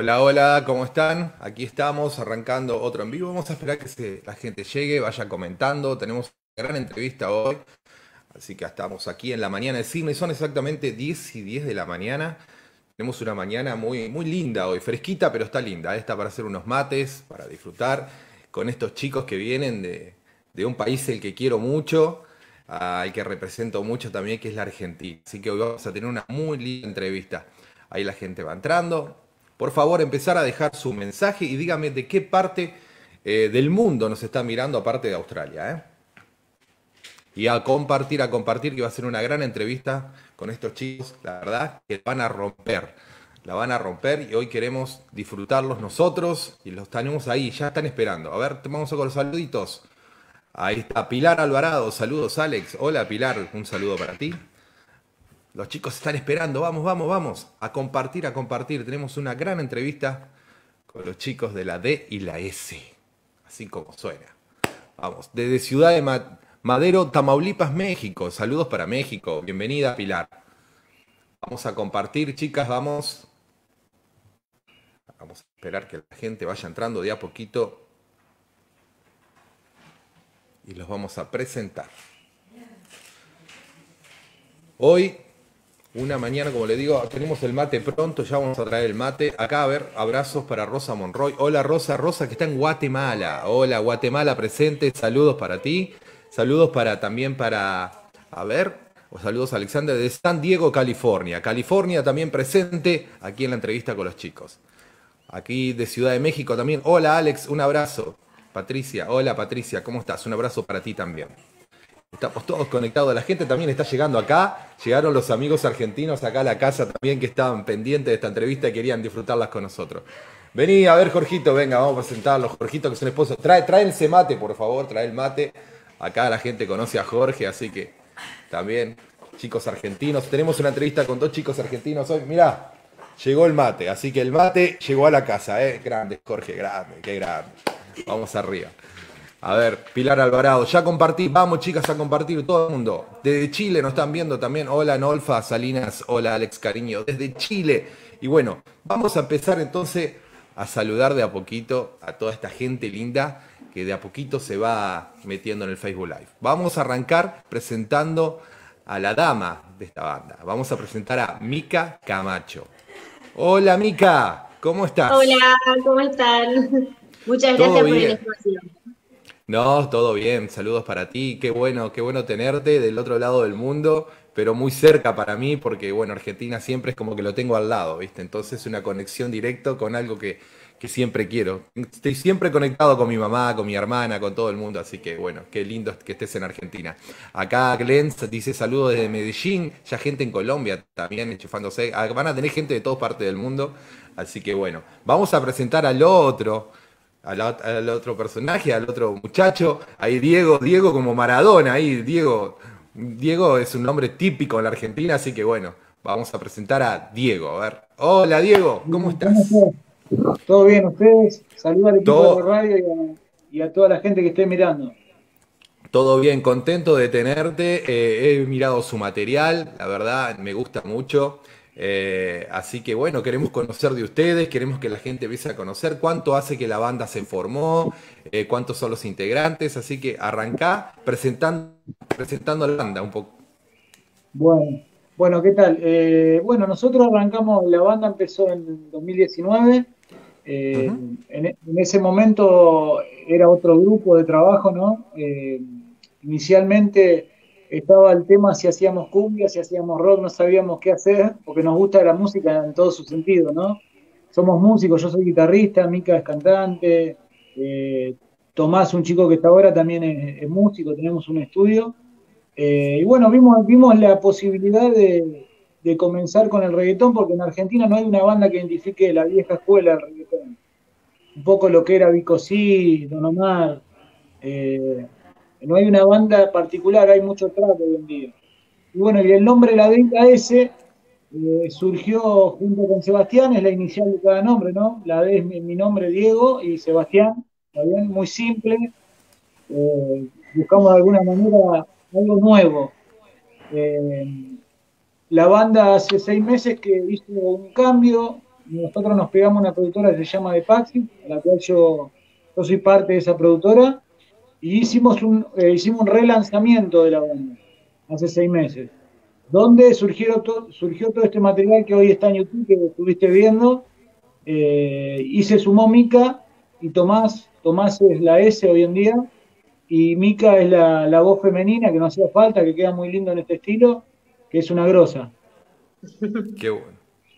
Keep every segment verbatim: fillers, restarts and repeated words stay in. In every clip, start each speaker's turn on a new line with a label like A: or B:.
A: Hola, hola, ¿cómo están? Aquí estamos arrancando otro en vivo. Vamos a esperar que se- la gente llegue, vaya comentando. Tenemos una gran entrevista hoy, así que estamos aquí en la mañana de cine. Son exactamente diez y diez de la mañana. Tenemos una mañana muy, muy linda hoy, fresquita, pero está linda. Está para hacer unos mates, para disfrutar con estos chicos que vienen de, de un país el que quiero mucho, al que represento mucho también, que es la Argentina. Así que hoy vamos a tener una muy linda entrevista. Ahí la gente va entrando. Por favor, empezar a dejar su mensaje y dígame de qué parte eh, del mundo nos está mirando aparte de Australia, ¿eh? Y a compartir, a compartir, que va a ser una gran entrevista con estos chicos, la verdad, que van a romper, la van a romper y hoy queremos disfrutarlos nosotros y los tenemos ahí, ya están esperando. A ver, vamos con los saluditos. Ahí está Pilar Alvarado, saludos Alex. Hola Pilar, un saludo para ti. Los chicos están esperando, vamos, vamos, vamos, a compartir, a compartir. Tenemos una gran entrevista con los chicos de la D y la S, así como suena. Vamos, desde Ciudad de Ma- Madero, Tamaulipas, México. Saludos para México. Bienvenida, Pilar. Vamos a compartir, chicas, vamos. Vamos a esperar que la gente vaya entrando de a poquito y los vamos a presentar. Hoy, una mañana, como le digo, tenemos el mate pronto, ya vamos a traer el mate. Acá, a ver, abrazos para Rosa Monroy. Hola, Rosa, Rosa, que está en Guatemala. Hola, Guatemala presente, saludos para ti. Saludos para también para, a ver, o saludos a Alexander de San Diego, California. California también presente aquí en la entrevista con los chicos. Aquí de Ciudad de México también. Hola, Alex, un abrazo. Patricia, hola, Patricia, ¿cómo estás? Un abrazo para ti también. Estamos todos conectados, la gente también está llegando acá, llegaron los amigos argentinos acá a la casa también que estaban pendientes de esta entrevista y querían disfrutarlas con nosotros. Vení, a ver Jorgito, venga, vamos a presentarlos. Jorgito, que es un esposo. Trae, trae ese mate, por favor, trae el mate. Acá la gente conoce a Jorge, así que también chicos argentinos. Tenemos una entrevista con dos chicos argentinos hoy. Mirá, llegó el mate, así que el mate llegó a la casa, ¿eh? Grande, Jorge, grande, qué grande. Vamos arriba. A ver, Pilar Alvarado, ya compartí, vamos chicas a compartir, todo el mundo. Desde Chile nos están viendo también. Hola Nolfa, Salinas, hola Alex Cariño, desde Chile. Y bueno, vamos a empezar entonces a saludar de a poquito a toda esta gente linda que de a poquito se va metiendo en el Facebook Live. Vamos a arrancar presentando a la dama de esta banda. Vamos a presentar a Mica Camacho. Hola Mica, ¿cómo
B: Hola,
A: estás?
B: ¿cómo están? Muchas
A: ¿Todo
B: gracias por el
A: bien?
B: espacio.
A: No, todo bien, saludos para ti, qué bueno, qué bueno tenerte del otro lado del mundo, pero muy cerca para mí, porque bueno, Argentina siempre es como que lo tengo al lado, ¿viste? Entonces una conexión directa con algo que, que siempre quiero. Estoy siempre conectado con mi mamá, con mi hermana, con todo el mundo, así que bueno, qué lindo que estés en Argentina. Acá Glenn dice saludos desde Medellín, ya gente en Colombia también enchufándose. Ah, van a tener gente de todas partes del mundo, así que bueno, vamos a presentar al otro al, al otro personaje, al otro muchacho. Ahí Diego, Diego como Maradona, ahí Diego. Diego es un nombre típico en la Argentina, así que bueno, vamos a presentar a Diego. A ver. Hola Diego, ¿cómo
C: Bien, ¿cómo
A: estás?
C: estás? ¿Todo bien ustedes? Saludos al equipo de la
A: Todo,
C: radio y a, y a toda la gente que esté mirando.
A: todo bien, contento de tenerte. Eh, he mirado su material, la verdad me gusta mucho. Eh, así que bueno, queremos conocer de ustedes, queremos que la gente empiece a conocer cuánto hace que la banda se formó, eh, cuántos son los integrantes. Así que arrancá presentando, presentando la banda un poco.
C: Bueno, bueno, ¿qué tal? Eh, bueno, nosotros arrancamos, la banda empezó en dos mil diecinueve. eh,
A: Ujú.
C: en, e- en ese momento era otro grupo de trabajo, ¿no? Eh, inicialmente estaba el tema si hacíamos cumbia, si hacíamos rock, no sabíamos qué hacer, porque nos gusta la música en todo su sentido, ¿no? Somos músicos, yo soy guitarrista, Mica es cantante, eh, Tomás, un chico que está ahora, también es, es músico, tenemos un estudio. Eh, y bueno, vimos, vimos la posibilidad de, de comenzar con el reggaetón, porque en Argentina no hay una banda que identifique la vieja escuela del reggaetón. Un poco lo que era Vico Sí, Don Omar. eh, no hay una banda particular, hay mucho trap hoy en día. Y bueno, y el nombre La D K S eh, surgió junto con Sebastián, es la inicial de cada nombre, ¿no? La D es mi, mi nombre, Diego, y Sebastián, ¿está bien? Muy simple. eh, Buscamos de alguna manera algo nuevo. Eh, la banda hace seis meses que hizo un cambio. nosotros nos pegamos una productora que se llama The Paxi, a la cual yo, yo soy parte de esa productora, y hicimos un, eh, hicimos un relanzamiento de la banda hace seis meses, donde surgió, to, surgió todo este material que hoy está en YouTube, que estuviste viendo, eh, y se sumó Mica y Tomás, Tomás es la S hoy en día, y Mica es la, la voz femenina que no hacía falta, que queda muy lindo en este estilo, que es una grosa.
A: Qué bueno.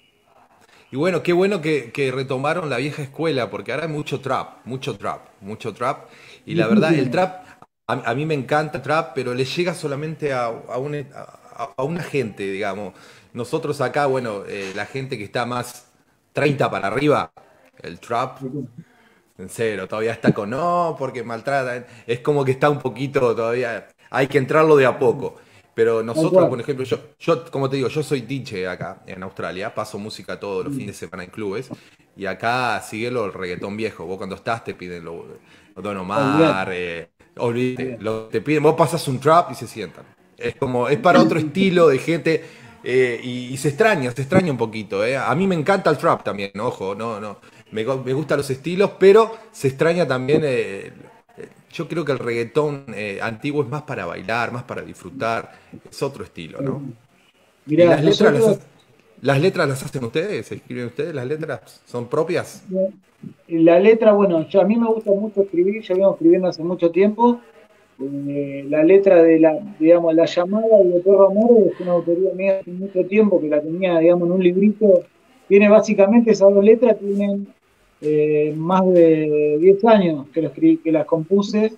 A: Y bueno, qué bueno que, que retomaron la vieja escuela, porque ahora hay mucho trap, mucho trap, mucho trap. Y la verdad, el
C: Muchísimo.
A: trap, a, a mí me encanta el trap, pero le llega solamente a, a, un- a- a una gente, digamos. Nosotros acá, bueno, eh, la gente que está más treinta para arriba, el trap, en serio, todavía está con no, porque maltratan. Es como que está un poquito todavía. Hay que entrarlo de a poco. Pero
C: Tal
A: nosotros, por
C: cual.
A: ejemplo, yo, yo, como te digo, yo soy D J acá en Australia, paso música todos los fines de semana en clubes, y acá sigue lo el reggaetón viejo. Vos cuando estás te piden lo, lo Don
C: Olvídate,
A: Omar, eh, olvídate,
C: olvídate.
A: lo- te piden, vos pasas un trap y se sientan. Es como, es para otro estilo de gente eh, y, y se extraña, se extraña un poquito. Eh. A mí me encanta el trap también, ojo, no, no. Me, go- me gustan los estilos, pero se extraña también. Eh, eh, yo creo que el reggaetón eh, antiguo es más para bailar, más para disfrutar. Es otro estilo, ¿no? ¿Y
C: Mirá,
A: las letras las,
C: nosotros,
A: ha- las letras las hacen ustedes? ¿Se escriben ustedes? ¿Las letras son propias?
C: la letra, bueno, yo, a mí me gusta mucho escribir, yo vengo escribiendo hace mucho tiempo. Eh, la letra de la, digamos, la llamada de Perro Amor es una autoría mía hace mucho tiempo que la tenía, digamos, en un librito. Tiene básicamente esas dos letras, tienen eh, más de diez años que, lo escribí, que las compuse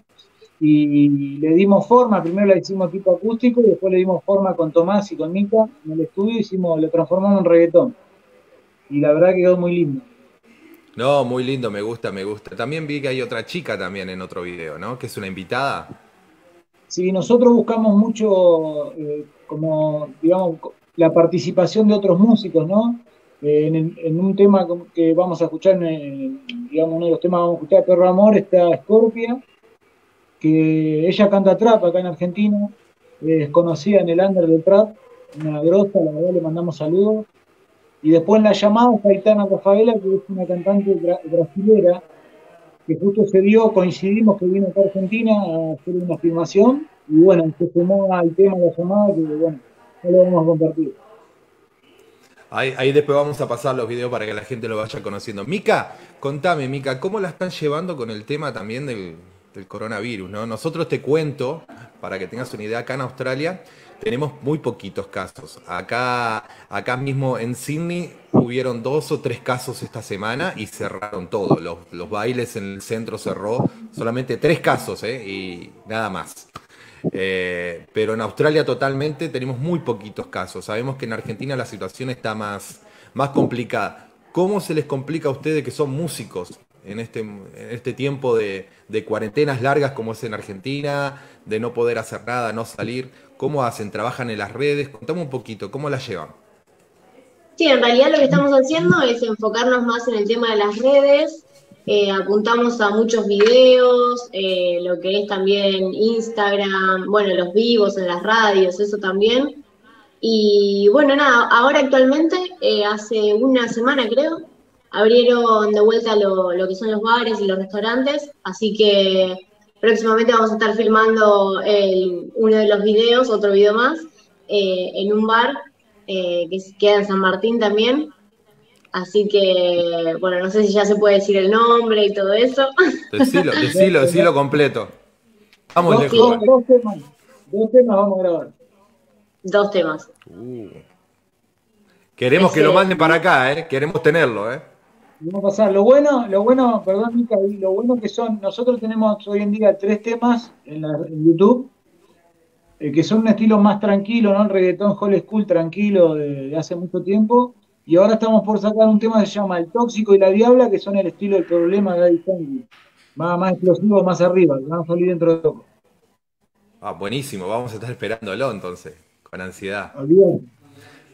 C: y le dimos forma. Primero la hicimos tipo acústico y después le dimos forma con Tomás y con Mica en el estudio, hicimos, lo transformamos en reggaetón y la verdad que quedó muy lindo.
A: No, muy lindo, me gusta, me gusta. También vi que hay otra chica también en otro video, ¿no? Que es una invitada.
C: Sí, nosotros buscamos mucho, eh, como, digamos, co- la participación de otros músicos, ¿no? Eh, en, el- en un tema como que vamos a escuchar, en, el- digamos, uno de los temas que vamos a escuchar, Perro Amor, está Scorpia, que ella canta trap acá en Argentina, es conocida en el under del trap, una grosa, la verdad le mandamos saludos. Y después en la llamada está Aitana Rafaela, que es una cantante bra- brasilera, que justo se dio, coincidimos que vino acá a Argentina a hacer una filmación, y bueno, se sumó al tema de la llamada, que bueno, no lo vamos a compartir.
A: Ahí, ahí después vamos a pasar los videos para que la gente lo vaya conociendo. Mica, contame, Mica, ¿cómo la están llevando con el tema también del, del coronavirus, ¿no? Nosotros te cuento, para que tengas una idea, acá en Australia tenemos muy poquitos casos. Acá, acá mismo en Sydney hubieron dos o tres casos esta semana y cerraron todo. Los, los bailes en el centro cerró, solamente tres casos, ¿eh? Y nada más. Eh, pero en Australia totalmente tenemos muy poquitos casos. Sabemos que en Argentina la situación está más, más complicada. ¿Cómo se les complica a ustedes que son músicos en este, en este tiempo de, de cuarentenas largas como es en Argentina, de no poder hacer nada, no salir? ¿Cómo hacen? ¿Trabajan en las redes? Contame un poquito, ¿cómo la llevan?
B: Sí, en realidad lo que estamos haciendo es enfocarnos más en el tema de las redes, eh, apuntamos a muchos videos, eh, lo que es también Instagram, bueno, los vivos en las radios, eso también. Y bueno, nada, ahora actualmente, eh, hace una semana creo, abrieron de vuelta lo, lo que son los bares y los restaurantes, así que próximamente vamos a estar filmando el- uno de los videos, otro video más, eh, en un bar eh, que queda en San Martín también. Así que, bueno, no sé si ya se puede decir el nombre y todo eso.
A: Decilo,
C: Dos,
A: decilo, decilo completo. Estamos
C: dos,
A: lejos
C: dos,
A: igual.
B: Sí,
C: dos temas, dos temas vamos a grabar.
B: dos temas.
A: Uh. Queremos que lo
B: Ese,
A: manden para acá, ¿eh? Queremos tenerlo, ¿eh?
C: Y vamos a pasar. Lo bueno, lo bueno, perdón, Mica, y lo bueno que son, nosotros tenemos hoy en día tres temas en, la- en YouTube, eh, que son un estilo más tranquilo, ¿no? El reggaetón old school tranquilo de, de hace mucho tiempo. Y ahora estamos por sacar un tema que se llama El Tóxico y la Diabla, que son el estilo del problema de Daddy Yankee. Más, más explosivos, más arriba, que van a salir dentro de poco.
A: Ah, buenísimo, vamos a estar esperándolo entonces, con ansiedad.
C: Olvídate.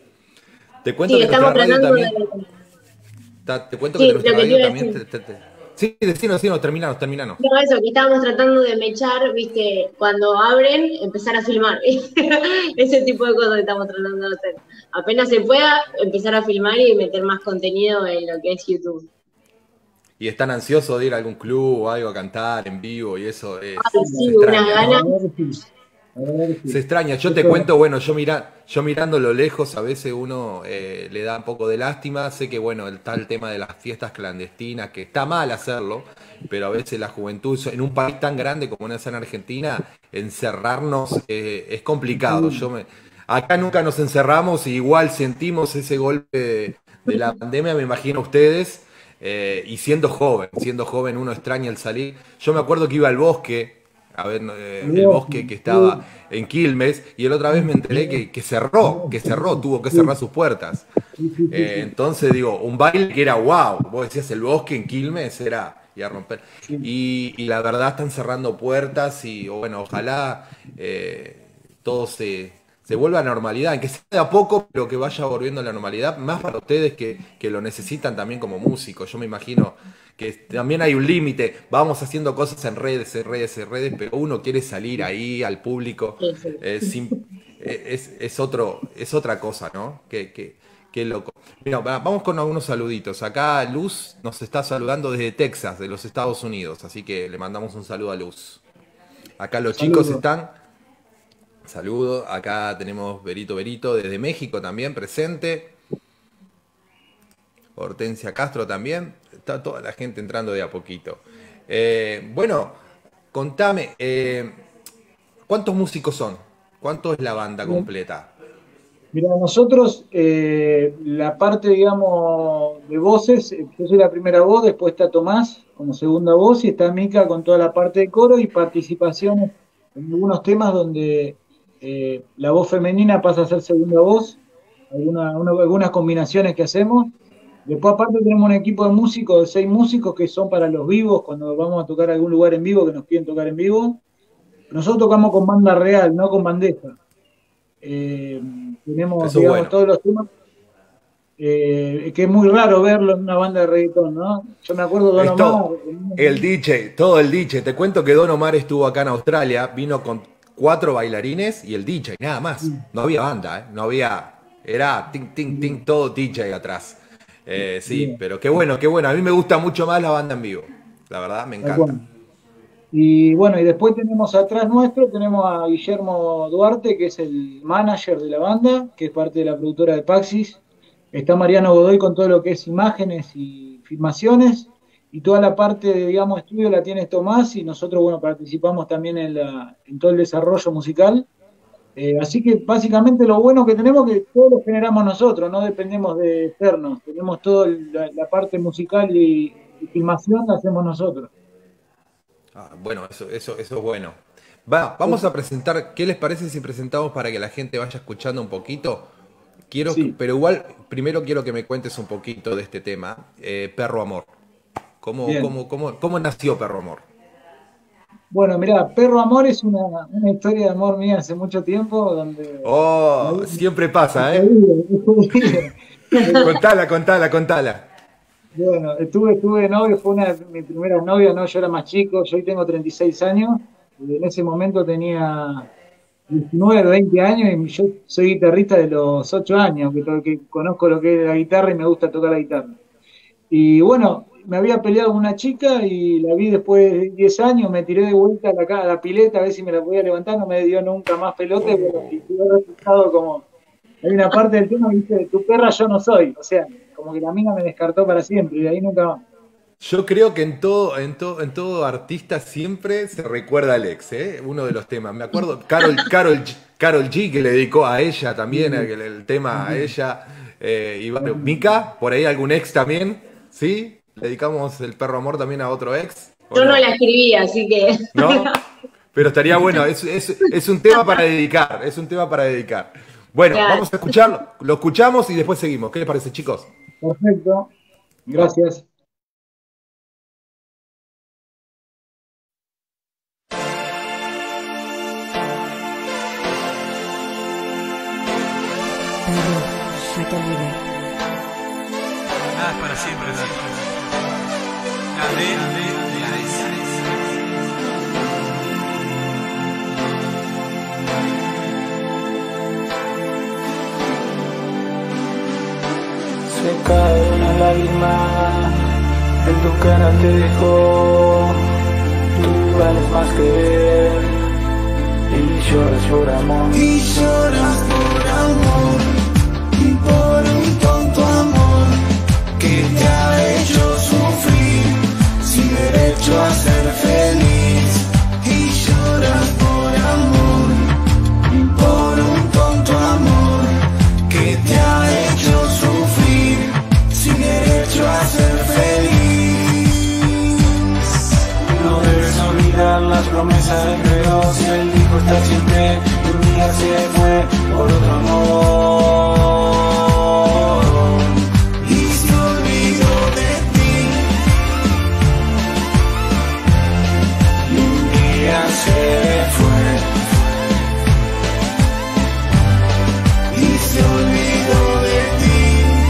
A: Te cuento
B: sí,
A: que nuestra
B: estamos
A: radio
B: tratando
A: también
B: de...
A: Ta- te cuento que
B: Sí,
A: nuestra
B: lo que te
A: radio
B: iba a
A: también
B: decir.
A: te, te- te- Sí, decinos, decinos, terminanos, terminanos.
B: No, eso, que estábamos tratando de mechar, viste, cuando abren, empezar a filmar. Ese tipo de cosas que estamos tratando de hacer. Apenas se pueda, empezar a filmar y meter más contenido en lo que es YouTube.
A: ¿Y están ansiosos de ir a algún club o algo a cantar en vivo y eso es,
B: Ay,
A: se
B: sí, una
A: extraña,
B: gana.
A: ¿no?
C: La verdad que
A: Se
C: sí.
A: extraña. Yo te
C: Eso,
A: cuento, bueno, yo mira, yo mirando lo lejos, a veces uno eh, le da un poco de lástima. Sé que, bueno, está el tema de las fiestas clandestinas, que está mal hacerlo, pero a veces la juventud, en un país tan grande como es en Argentina, encerrarnos eh, es complicado. Yo me, acá nunca nos encerramos y igual sentimos ese golpe de, de la pandemia, me imagino ustedes. Eh, y siendo joven, siendo joven uno extraña el salir. Yo me acuerdo que iba al bosque, a ver, eh, el bosque que estaba en Quilmes, y la otra vez me enteré que, que cerró, que cerró, tuvo que cerrar sus puertas.
C: sí, sí, sí,
A: Eh,
C: sí,
A: entonces digo, un baile que era wow, vos decías el bosque en Quilmes era y a romper.
C: sí.
A: Y, y la verdad están cerrando puertas y o bueno, ojalá eh, todo se, se vuelva a normalidad, que sea de a poco, pero que vaya volviendo a la normalidad, más para ustedes que, que lo necesitan también como músicos. Yo me imagino que también hay un límite, vamos haciendo cosas en redes, en redes, en redes, pero uno quiere salir ahí al público,
B: Sí, sí.
A: eh, sin- eh, es, es otro, es otra cosa, ¿no? Que, que, qué loco. Mira, va- vamos con algunos saluditos. Acá Luz nos está saludando desde Texas, de los Estados Unidos, así que le mandamos un saludo a Luz. Acá los chicos
C: Saludos.
A: están. Saludo. Acá tenemos Berito Berito desde México también presente. Hortensia Castro también. Está toda la gente entrando de a poquito. Eh, bueno, contame, eh, ¿cuántos músicos son? ¿Cuánto es la banda
C: Bien.
A: completa?
C: Mira, nosotros, eh, la parte, digamos, de voces, eh, yo soy la primera voz, después está Tomás como segunda voz y está Mica con toda la parte de coro y participaciones en algunos temas donde eh, la voz femenina pasa a ser segunda voz, alguna- una- algunas combinaciones que hacemos. Después aparte tenemos un equipo de músicos, de seis músicos que son para los vivos, cuando vamos a tocar a algún lugar en vivo, que nos piden tocar en vivo. Nosotros tocamos con banda real, no con bandeja. Eh, tenemos,
A: Eso es
C: digamos,
A: bueno.
C: todos los temas, eh, que es muy raro verlo en una banda de reggaetón, ¿no? Yo me acuerdo de Don
A: Es
C: Omar,
A: todo. El D J, todo el D J. Te cuento que Don Omar estuvo acá en Australia, vino con cuatro bailarines y el D J, nada más.
C: sí,
A: No había banda, ¿eh? No había. Era ting, ting,
C: sí,
A: ting, todo D J atrás. Eh, sí,
C: bien,
A: pero qué bueno, qué bueno. A mí me gusta mucho más la banda en vivo. La verdad, me
C: tal
A: encanta.
C: cual. Y bueno, y después tenemos atrás nuestro, tenemos a Guillermo Duarte, que es el manager de la banda, que es parte de la productora de Paxis. Está Mariano Godoy con todo lo que es imágenes y filmaciones. Y toda la parte de, digamos, estudio la tiene Tomás y nosotros, bueno, participamos también en, la, en todo el desarrollo musical. Eh, así que básicamente lo bueno que tenemos es que todo lo generamos nosotros, no dependemos de externos. Tenemos toda la, la parte musical y, y filmación la hacemos nosotros.
A: Ah, bueno, eso, eso, eso es bueno. Va, vamos a presentar. ¿Qué les parece si presentamos para que la gente vaya escuchando un poquito? Quiero, que-
C: Sí,
A: pero igual, primero quiero que me cuentes un poquito de este tema, eh, Perro Amor. ¿Cómo,
C: bien.
A: cómo, cómo, cómo nació Perro Amor?
C: Bueno, mirá, Perro Amor es una, una historia de amor mía hace mucho tiempo, donde me
A: Oh,
C: había-
A: siempre
C: es
A: pasa, ¿eh?
C: jodido, es jodido. Eh,
A: Contala, contala, contala.
C: Bueno, estuve, estuve de novio, fue una de mis primeras novias, no, yo era más chico, yo hoy tengo treinta y seis años, y en ese momento tenía diecinueve, veinte años, y yo soy guitarrista de los ocho años, que, to- que conozco lo que es la guitarra y me gusta tocar la guitarra. Y bueno, me había peleado con una chica y la vi después de diez años, me tiré de vuelta a la, ca- a la pileta a ver si me la podía levantar, no me dio nunca más pelota, y bueno, y tuve resultado como, hay una parte del tema que dice, tu perra yo no soy, o sea, como que la mina me descartó para siempre, y de ahí nunca más.
A: Yo creo que en todo, en todo, en todo artista siempre se recuerda al ex, ¿eh? Uno de los temas. Me acuerdo, Carol, Carol, Carol G, que le dedicó a ella también, el, el tema a ella. Eh, y bueno, Mika, por ahí algún ex también, ¿sí? ¿Le dedicamos el Perro Amor también a otro ex? ¿O
B: Yo no la
A: no?
B: escribí, así que.
A: ¿No? Pero estaría bueno, es, es, es un tema para dedicar, es un tema para dedicar. Bueno,
B: Claro.
A: vamos a escucharlo, lo escuchamos y después seguimos. ¿Qué les parece, chicos?
C: Perfecto, gracias.
D: Perro, ya te olvidé.
E: Nada es para siempre, Nati. Nada.
D: Se cae una lágrima, en tu cara te dejó, tú vales más que él, y lloras por amor.
E: Y lloras por amor, y por un tonto amor, que te ha hecho sufrir, sin derecho a ser feliz. Y lloras por amor, y por un tonto amor, que te ha hecho sufrir, sin derecho a ser feliz.
D: No debes olvidar las promesas entre dos, y él dijo estar siempre, y un día se fue por otro amor.
E: Y se olvidó de ti,
D: Y un día se fue.
E: y se olvidó de ti.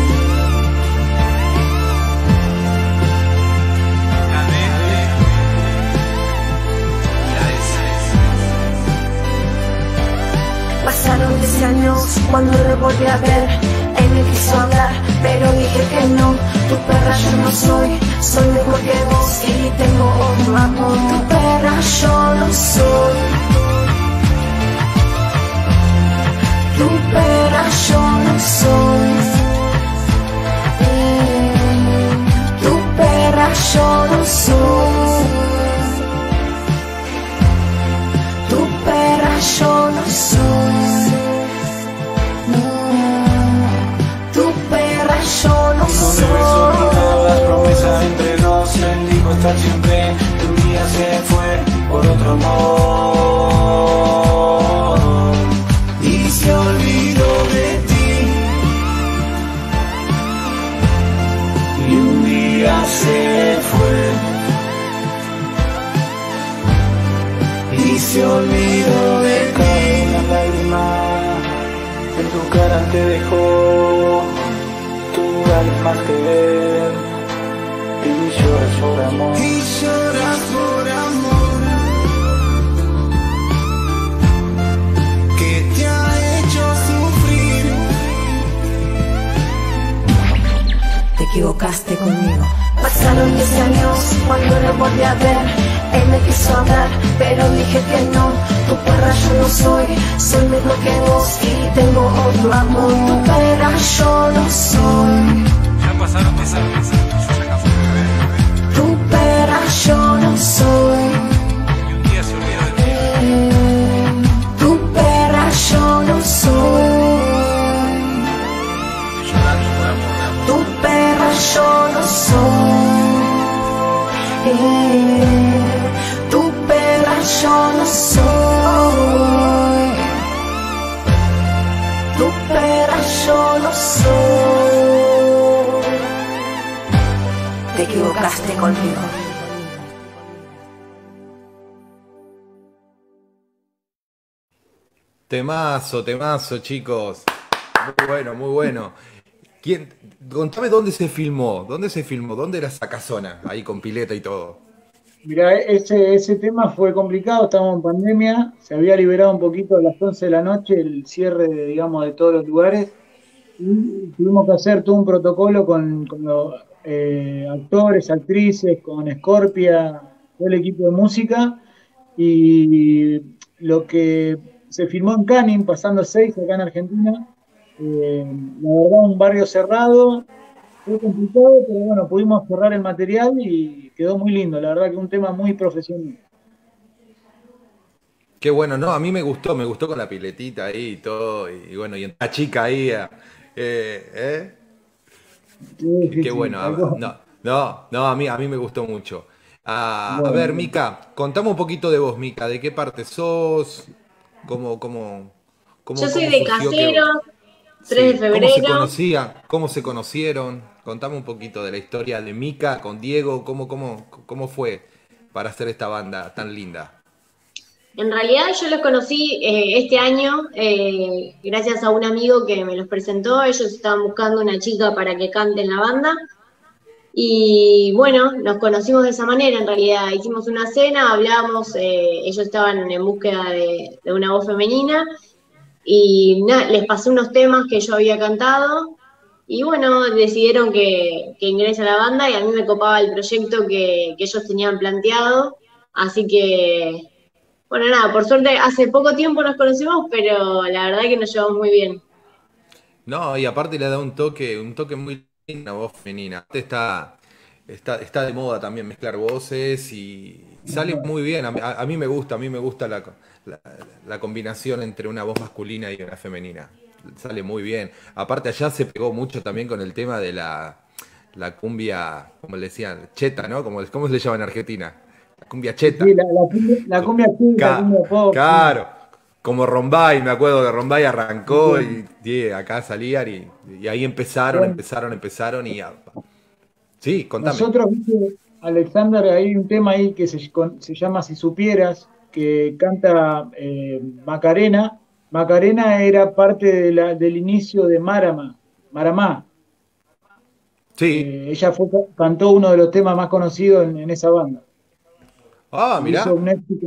F: Pasaron diez años cuando lo volví a ver. Él me quiso hablar, pero dije que no. Tu perra yo no soy, soy mejor que vos y tengo otro amor. Tu perra yo no soy. Tu perra yo no soy. Mm, Tu perra yo no soy. Tu perra yo no soy. Mm, Tu perra yo no
D: No debes
F: soy.
D: olvidar las promesas entre dos, él dijo estar siempre, y un día se fue por otro amor.
E: Y se olvidó de ti,
D: Y un día se fue.
E: y se olvidó de ti.
D: Cae una lágrima, en tu cara te dejó, tú vales más que él, y lloras por amor.
E: Y lloras por amor, que te ha hecho sufrir.
F: Te equivocaste conmigo. Pasaron diez años cuando lo volví a ver. Él me quiso hablar, pero dije que no. Tu perra yo no soy, soy mejor que vos y tengo otro amor. Tu perra yo no soy.
G: Ya pasaron diez años, yo ya casi me bebé.
F: Tu perra yo no soy.
G: Y un día se olvidó de ti.
F: Mm, Tu perra yo no soy.
G: Llorando por amor.
F: Tu perra yo no soy. Eh, Tu perra yo no soy. Tu perra yo no soy. Te equivocaste conmigo.
A: Temazo, temazo, chicos. Muy bueno, muy bueno. ¿Quién? Contame dónde se filmó, dónde se filmó, dónde era esa casona, ahí con pileta y todo.
C: Mira, ese, ese tema fue complicado, estábamos en pandemia, se había liberado un poquito a las once de la noche el cierre, de, digamos, de todos los lugares, y tuvimos que hacer todo un protocolo con, con los eh, actores, actrices, con Scorpia, todo el equipo de música, y lo que se filmó en Canning, pasando seis acá en Argentina, eh, la verdad un barrio cerrado, fue complicado, pero bueno, pudimos cerrar el material y quedó muy lindo. La verdad que un tema muy profesional.
A: Qué bueno, no, a mí me gustó, me gustó con la piletita ahí y todo, y, y bueno, y en la chica ahí, eh, eh,
C: Sí, sí,
A: qué
C: sí,
A: bueno,
C: algo-
A: no, no, no, a mí, a mí me gustó mucho. Ah, a ver,
C: bueno,
A: Mica, contame un poquito de vos, Mica, ¿de qué parte sos? ¿Cómo, cómo,
B: Yo
A: cómo,
B: soy
A: cómo
B: de
A: surgió que,
B: Caseros, tres de
A: sí, cómo se
B: febrero.
A: conocían, cómo se conocieron? Contame un poquito de la historia de Mica con Diego, cómo, cómo, cómo fue para hacer esta banda tan linda.
B: En realidad yo los conocí eh, este año eh, gracias a un amigo que me los presentó. Ellos estaban buscando una chica para que cante en la banda. Y bueno, nos conocimos de esa manera en realidad. Hicimos una cena, hablamos, eh, ellos estaban en búsqueda de, de una voz femenina y nada, les pasé unos temas que yo había cantado y bueno, decidieron que, que ingrese a la banda y a mí me copaba el proyecto que, que ellos tenían planteado. Así que, bueno, nada, por suerte hace poco tiempo nos conocimos, pero la verdad que nos llevamos muy bien.
A: No, y aparte le da un toque, un toque muy lindo a voz femenina. Aparte Está, está, está de moda también mezclar voces y sale muy bien. A, mí a- a mí me gusta, a mí me gusta la, co- la, la combinación entre una voz masculina y una femenina. Sale muy bien. Aparte allá se pegó mucho también con el tema de la, la cumbia, como le decían, cheta, ¿no? Como, ¿cómo se le llama en Argentina? La cumbia cheta.
C: Sí, la, la cumbia, la
A: Co-
C: cumbia chic, la
A: ca-
C: cumbia pop, sí.
A: Claro, como Rombay, me acuerdo que Rombay arrancó y, y acá salían y, y ahí empezaron,
C: Bueno,
A: empezaron, empezaron y... ah, sí, contame.
C: nosotros, viste, Alexander, hay un tema ahí que se, con- se llama Si Supieras, que canta eh, Macarena. Macarena era parte de la- del inicio de Marama, Maramá.
A: Sí.
C: Eh, ella fue, cantó uno de los temas más conocidos en, en esa banda.
A: Ah,
C: Y hizo
A: mirá.
C: un éxito.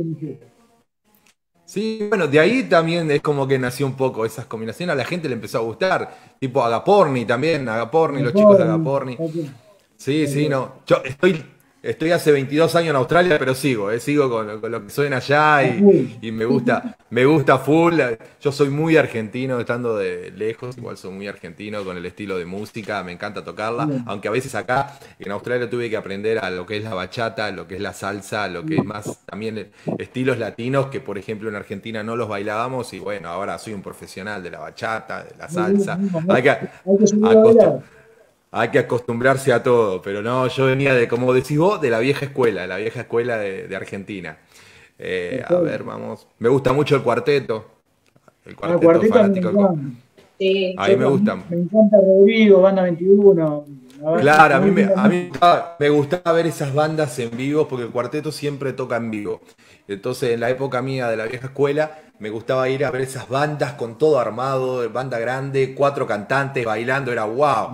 A: Sí, bueno, de ahí también es como que nació un poco esas combinaciones. A la gente le empezó a gustar. Tipo Agaporni también, Agaporni, los chicos de Agaporni. Sí, sí, no. Yo estoy, estoy hace veintidós años en Australia, pero sigo, eh, sigo con, con lo que suena allá y, y me gusta, me gusta full. Yo soy muy argentino, estando de lejos, igual soy muy argentino con el estilo de música, me encanta tocarla, aunque a veces acá en Australia tuve que aprender a lo que es la bachata, lo que es la salsa, lo que es más también estilos latinos que por ejemplo en Argentina no los bailábamos y bueno, ahora soy un profesional de la bachata, de la salsa. Hay que
C: Hay que subir a
A: acostum-
C: bailar.
A: hay que acostumbrarse a todo, pero no, yo venía de, como decís vos, de la vieja escuela, de la vieja escuela de, de Argentina. Eh, a ver, vamos. Me gusta mucho el cuarteto, el
C: Ah,
A: cuarteto
C: cuarteto a mí me
A: fanático. del cua-
C: encanta.
B: Sí.
A: A mí
C: Yo
A: me
C: también,
A: gusta.
C: me encanta Rodrigo, Banda veintiuno. La verdad,
A: Claro, a mí,
C: muy
A: me,
C: linda
A: a mí me
C: música.
A: gustaba, me gustaba ver esas bandas en vivo porque el cuarteto siempre toca en vivo. Entonces, en la época mía de la vieja escuela, me gustaba ir a ver esas bandas con todo armado, banda grande, cuatro cantantes bailando, era wow.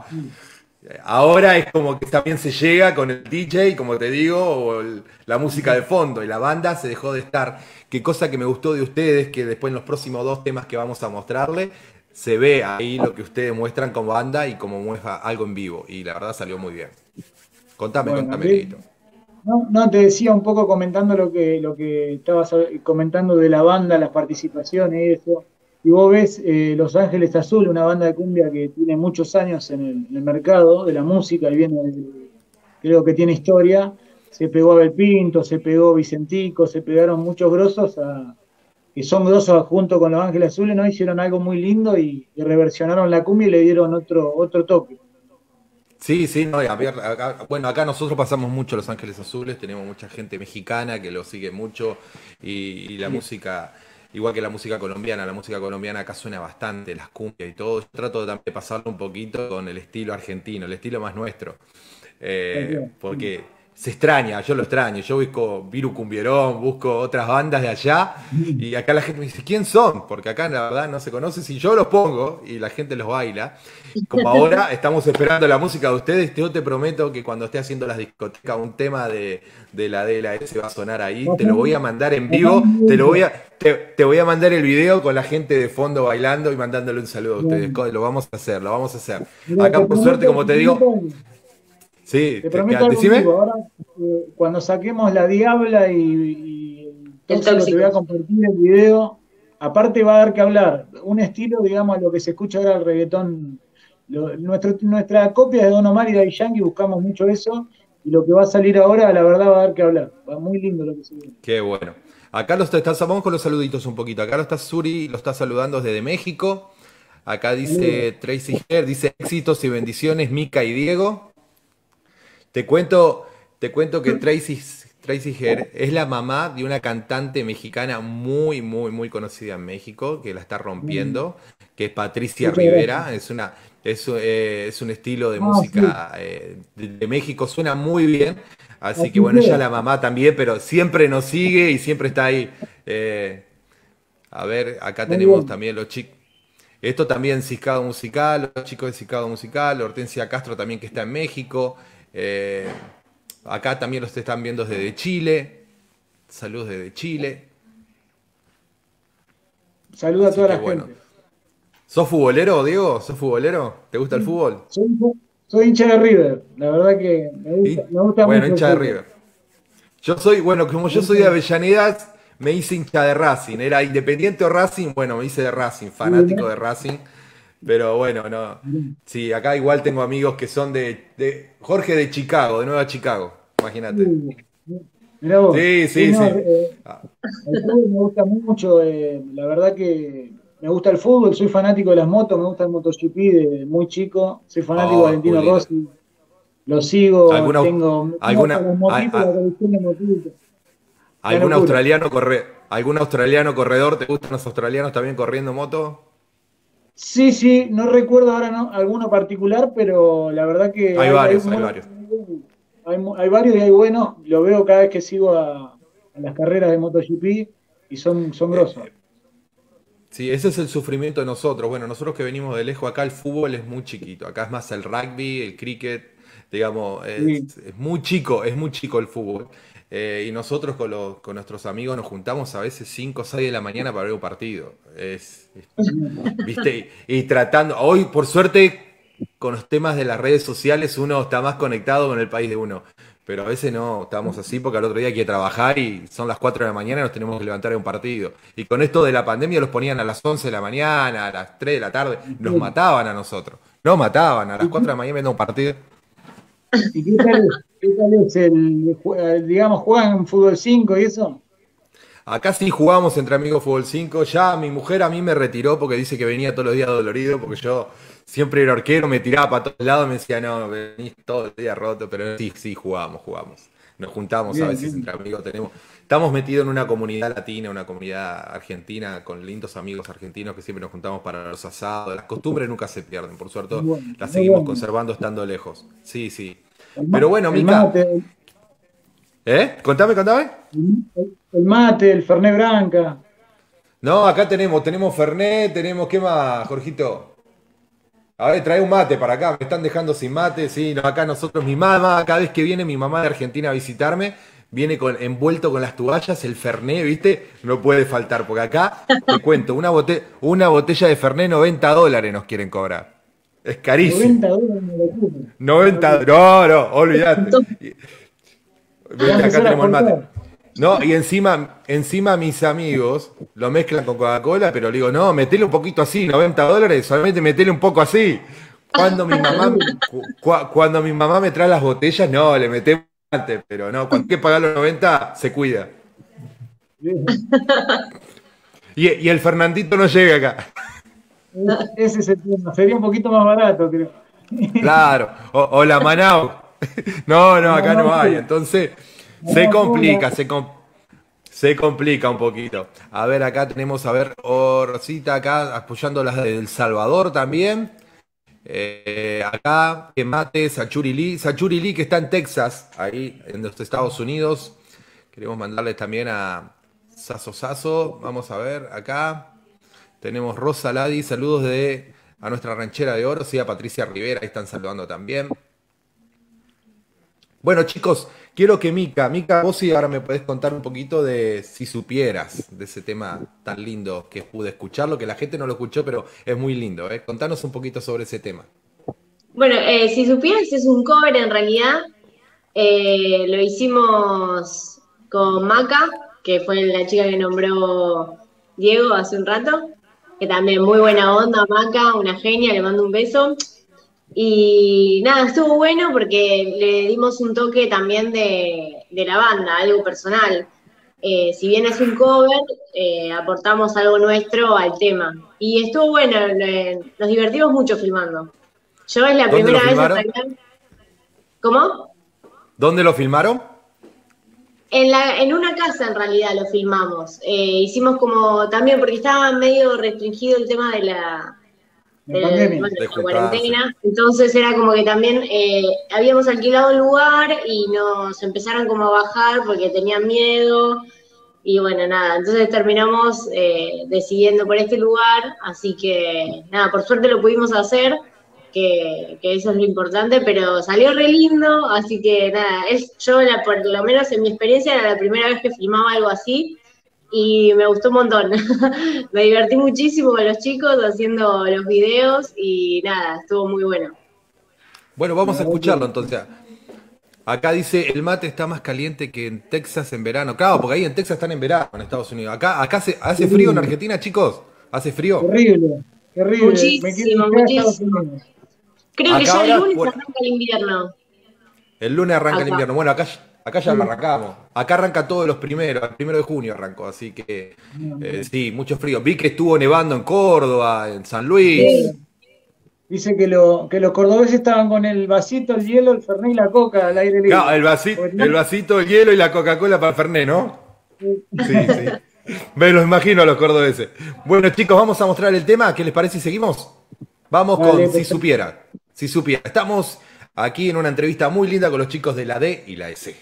A: Ahora es como que también se llega con el D J, como te digo, o el- la música de fondo, y la banda se dejó de estar. Qué cosa que me gustó de ustedes, que después en los próximos dos temas que vamos a mostrarle, se ve ahí lo que ustedes muestran como banda y como muestra algo en vivo. Y la verdad salió muy bien. Contame,
C: Bueno,
A: contame,
C: de-
A: Dieguito.
C: no, no, te decía un poco comentando lo que, lo que estabas comentando de la banda, las participaciones y eso. Y vos ves eh, Los Ángeles Azul, una banda de cumbia que tiene muchos años en el, en el mercado de la música y viene, de- creo que tiene historia. Se pegó Abel Pinto, se pegó Vicentico, se pegaron muchos grosos a- que son grosos junto con Los Ángeles Azules, ¿no? Hicieron algo muy lindo y, y reversionaron la cumbia y le dieron otro, otro toque.
A: Sí, sí, no, y a ver, acá- bueno, acá nosotros pasamos mucho Los Ángeles Azules, tenemos mucha gente mexicana que lo sigue mucho y, y la música, igual que la música colombiana, la música colombiana acá suena bastante, las cumbias y todo. Yo trato de también de pasarlo un poquito con el estilo argentino, el estilo más nuestro, eh, porque se extraña, yo lo extraño, yo busco Viru Cumbierón, busco otras bandas de allá y acá la gente me dice, ¿quién son? Porque acá la verdad no se conoce, si yo los pongo y la gente los baila. Como ahora estamos esperando la música de ustedes, yo te prometo que cuando esté haciendo las discotecas un tema de, de la D L S va a sonar ahí, te lo voy a mandar en vivo, te lo voy a, te, te voy a mandar el video con la gente de fondo bailando y mandándole un saludo a ustedes. Lo vamos a hacer, lo vamos a hacer.
C: Mira,
A: Acá
C: te
A: por suerte,
C: prometo,
A: como te
C: te
A: digo,
C: prometo,
A: sí,
C: te
A: te,
C: prometo
A: te-
C: algo
A: decime.
C: vivo. Ahora, eh, cuando saquemos la Diabla y, y
B: El
C: Tóxico, te voy a
B: tóxico.
C: compartir el video. Aparte va a dar que hablar. Un estilo, digamos, a lo que se escucha ahora el reggaetón. Lo- nuestro- nuestra copia de Don Omar y Daddy Yankee buscamos mucho eso. Y lo que va a salir ahora, la verdad, va a dar que hablar. Va muy lindo lo que se viene.
A: Qué bueno. Acá los está, vamos con los saluditos un poquito. Acá lo está Suri, lo está saludando desde México. Acá dice Tracy Ger, dice éxitos y bendiciones, Mica y Diego. Te cuento, te cuento que Tracy, Tracy Ger es la mamá de una cantante mexicana muy, muy, muy conocida en México, que la está rompiendo, que es Patricia
C: Muchas
A: Rivera.
C: gracias.
A: Es una, es, eh, es un estilo de
C: Ah, sí.
A: música eh, de, de México, suena muy bien. Así que
C: Así
A: bueno, ella
C: que,
A: es la mamá también, pero siempre nos sigue y siempre está ahí. Eh, a ver, acá
C: muy
A: tenemos
C: bien.
A: también los chicos. Esto también Ciscado Musical, los chicos de Ciscado Musical, Hortensia Castro también que está en México. Eh, acá también los están viendo desde Chile. Saludos desde Chile.
C: Saluda a
A: Así
C: toda
A: que
C: la
A: bueno.
C: gente.
A: ¿Sos futbolero, Diego? ¿Sos futbolero? ¿Te gusta el fútbol?
C: Soy, soy hincha de River, la verdad que me gusta,
A: ¿Sí?
C: me gusta
A: Bueno,
C: mucho el
A: hincha de
C: fútbol.
A: River. Yo soy, bueno, como yo soy de Avellaneda, me hice hincha de Racing. Era Independiente o Racing, bueno, me hice de Racing, fanático de Racing. Pero bueno, no. Sí, acá igual tengo amigos que son de, de Jorge de Chicago, de Nueva Chicago. Imagínate.
C: Uh, Mirá vos.
A: Sí,
C: Sí,
A: sí,
C: no,
A: sí.
C: eh,
A: Ah,
C: el fútbol me gusta mucho, eh, la verdad que me gusta el fútbol, soy fanático de las motos, me gusta el MotoGP de muy chico, soy fanático de
A: oh, muy
C: Valentino
A: lindo.
C: Rossi, lo sigo,
A: ¿Alguna, aus-
C: tengo, tengo hasta
A: alguna,
C: los
A: a-
C: motitos, la
A: a-
C: colección de motitos, una
A: algún
C: locura.
A: australiano corre, algún australiano corredor? ¿Te gustan los australianos también corriendo moto?
C: Sí, sí, no recuerdo ahora no, alguno particular, pero la verdad que
A: Hay
C: hay, hay,
A: varios, hay
C: muy-
A: varios.
C: hay, mu- hay varios y hay buenos, lo veo cada vez que sigo a, a las carreras de MotoGP y son, son grosos.
A: Eh, Sí, ese es el sufrimiento de nosotros. Bueno, nosotros que venimos de lejos, acá el fútbol es muy chiquito. Acá es más el rugby, el cricket, digamos, es,
C: Sí,
A: es muy chico, es muy chico el fútbol. Eh, y nosotros con, los, con nuestros amigos nos juntamos a veces cinco o seis de la mañana para ver un partido. Es, es- ¿viste? Y, y tratando, hoy por suerte, con los temas de las redes sociales, uno está más conectado con el país de uno. Pero a veces no, estamos así porque al otro día hay que trabajar y son las cuatro de la mañana y nos tenemos que levantar a un partido. Y con esto de la pandemia los ponían a las once de la mañana, a las tres de la tarde, nos
C: sí.
A: mataban a nosotros. Nos mataban a las
C: ¿Y
A: cuatro de
C: qué,
A: la mañana viendo un partido.
C: y qué tal es? ¿Qué tal es el, jue- digamos, juegan fútbol cinco y eso?
A: Acá sí jugamos entre amigos Fútbol cinco. Ya mi mujer a mí me retiró porque dice que venía todos los días dolorido, porque yo siempre era arquero, me tiraba para todos lados, me decía, no, venís todo el día roto, pero sí, sí, jugamos, jugamos. Nos juntamos a
C: Bien,
A: veces
C: bien.
A: entre amigos, tenemos, estamos metidos en una comunidad latina, una comunidad argentina, con lindos amigos argentinos que siempre nos juntamos para los asados. Las costumbres nunca se pierden, por suerte
C: Muy bueno,
A: las
C: muy
A: seguimos
C: bueno.
A: conservando estando lejos. Sí, sí.
C: El,
A: Pero
C: ma-
A: bueno,
C: el
A: Mica,
C: mate, el,
A: ¿eh? Contame, contame.
C: el- el mate, el Fernet Branca.
A: No, acá tenemos, tenemos Fernet, tenemos, ¿qué más, Jorgito? A ver, trae un mate para acá, me están dejando sin mate, sí, no, acá nosotros, mi mamá, cada vez que viene mi mamá de Argentina a visitarme, viene con, envuelto con las toallas, el Fernet, ¿viste? No puede faltar, porque acá, te cuento, una bote- una botella de Fernet, noventa dólares nos quieren cobrar. Es carísimo.
C: noventa dólares, una locura. Una
A: noventa,
C: locura.
A: no, no, olvídate. Y-
C: Voy a
A: Viste, acá
C: empezar a
A: tenemos el mate.
C: exportar.
A: No, y encima, encima mis amigos lo mezclan con Coca-Cola, pero le digo, no, metele un poquito así, noventa dólares, solamente metele un poco así. Cuando mi mamá, cu- cua- cuando mi mamá me trae las botellas, no, le metemos antes, pero no, cuando hay que pagar los noventa, se cuida.
C: Bien.
A: Y, y el Fernandito no llega acá.
C: Es- Ese es el tema. Sería un poquito más barato, creo.
A: Claro, o, o la Manau. No, no, acá no
C: Manau
A: hay.
C: Cola.
A: Entonces, se
C: Manau
A: complica,
C: Cola.
A: se, com- se complica un poquito. A ver, acá tenemos, a ver, Orcita acá apoyando las de El Salvador también. Eh, acá, que mate, Sachuri Lee. Sachuri Lee que está en Texas, ahí en los Estados Unidos. Queremos mandarles también a Saso Saso. Vamos a ver, acá tenemos Rosa Ladi, saludos de a nuestra ranchera de oro, sí, a Patricia Rivera, ahí están saludando también. Bueno, chicos, quiero que Mica, Mica, vos sí ahora me podés contar un poquito de si supieras de ese tema tan lindo que pude escucharlo, que la gente no lo escuchó, pero es muy lindo, ¿eh? Contanos un poquito sobre ese tema.
B: Bueno, eh, si supieras, es un cover en realidad. Eh, lo hicimos con Maca, que fue la chica que nombró Diego hace un rato, que también muy buena onda, Maca, una genia, le mando un beso. Y nada, estuvo bueno porque le dimos un toque también de, de la banda, algo personal. Eh, si bien es un cover, eh, aportamos algo nuestro al tema. Y estuvo bueno, le- nos divertimos mucho filmando. Yo es la
A: ¿Dónde lo
B: primera vez en
A: filmaron?
B: realidad. ¿Cómo?
A: ¿Dónde lo filmaron?
B: En la, en una casa en realidad lo filmamos. Eh, hicimos como también, porque estaba medio restringido el tema de la,
C: La
B: de,
C: pandemia.
B: bueno,
A: De
B: la
A: juntarse.
B: cuarentena. Entonces era como que también eh, habíamos alquilado un lugar y nos empezaron como a bajar porque tenían miedo. Y bueno, nada, entonces terminamos eh, decidiendo por este lugar. Así que nada, por suerte lo pudimos hacer. que, que eso es lo importante, pero salió re lindo, así que nada, es, yo la, por lo menos en mi experiencia era la primera vez que filmaba algo así, y me gustó un montón. Me divertí muchísimo con los chicos haciendo los videos, y nada, estuvo muy bueno.
A: Bueno, vamos a escucharlo entonces. Acá dice, el mate está más caliente que en Texas en verano. Claro, porque ahí en Texas están en verano, en Estados Unidos. Acá, acá hace, hace frío en Argentina, chicos. ¿Hace frío?
C: Terrible, terrible. Me quiero
B: Muchísimo,
C: ir a Estados
B: muchísimo.
C: Unidos.
B: Creo que
A: Acá
B: ya el
A: ahora,
B: lunes
A: bueno,
B: arranca el invierno.
A: el lunes arranca el
B: Acá.
A: invierno. Bueno, acá, acá ya lo arrancamos. Acá arranca todos los primeros, el primero de junio arrancó, así que eh, sí, mucho frío. Vi que estuvo nevando en Córdoba, en San Luis.
C: Sí. Dice que, lo, que los cordobeses estaban con el vasito, el hielo, el fernet y la coca al aire libre.
A: Claro, el vasito, el vasito, el hielo y la Coca-Cola para el Fernet, ¿no? Sí, sí. Me los imagino a los cordobeses. Bueno, chicos, vamos a mostrar el tema. ¿Qué les parece si seguimos? Vamos con
C: Dale,
A: Si
C: perfecto.
A: Supiera. Si Supiera. Estamos aquí en una entrevista muy linda con los chicos de la D y la S.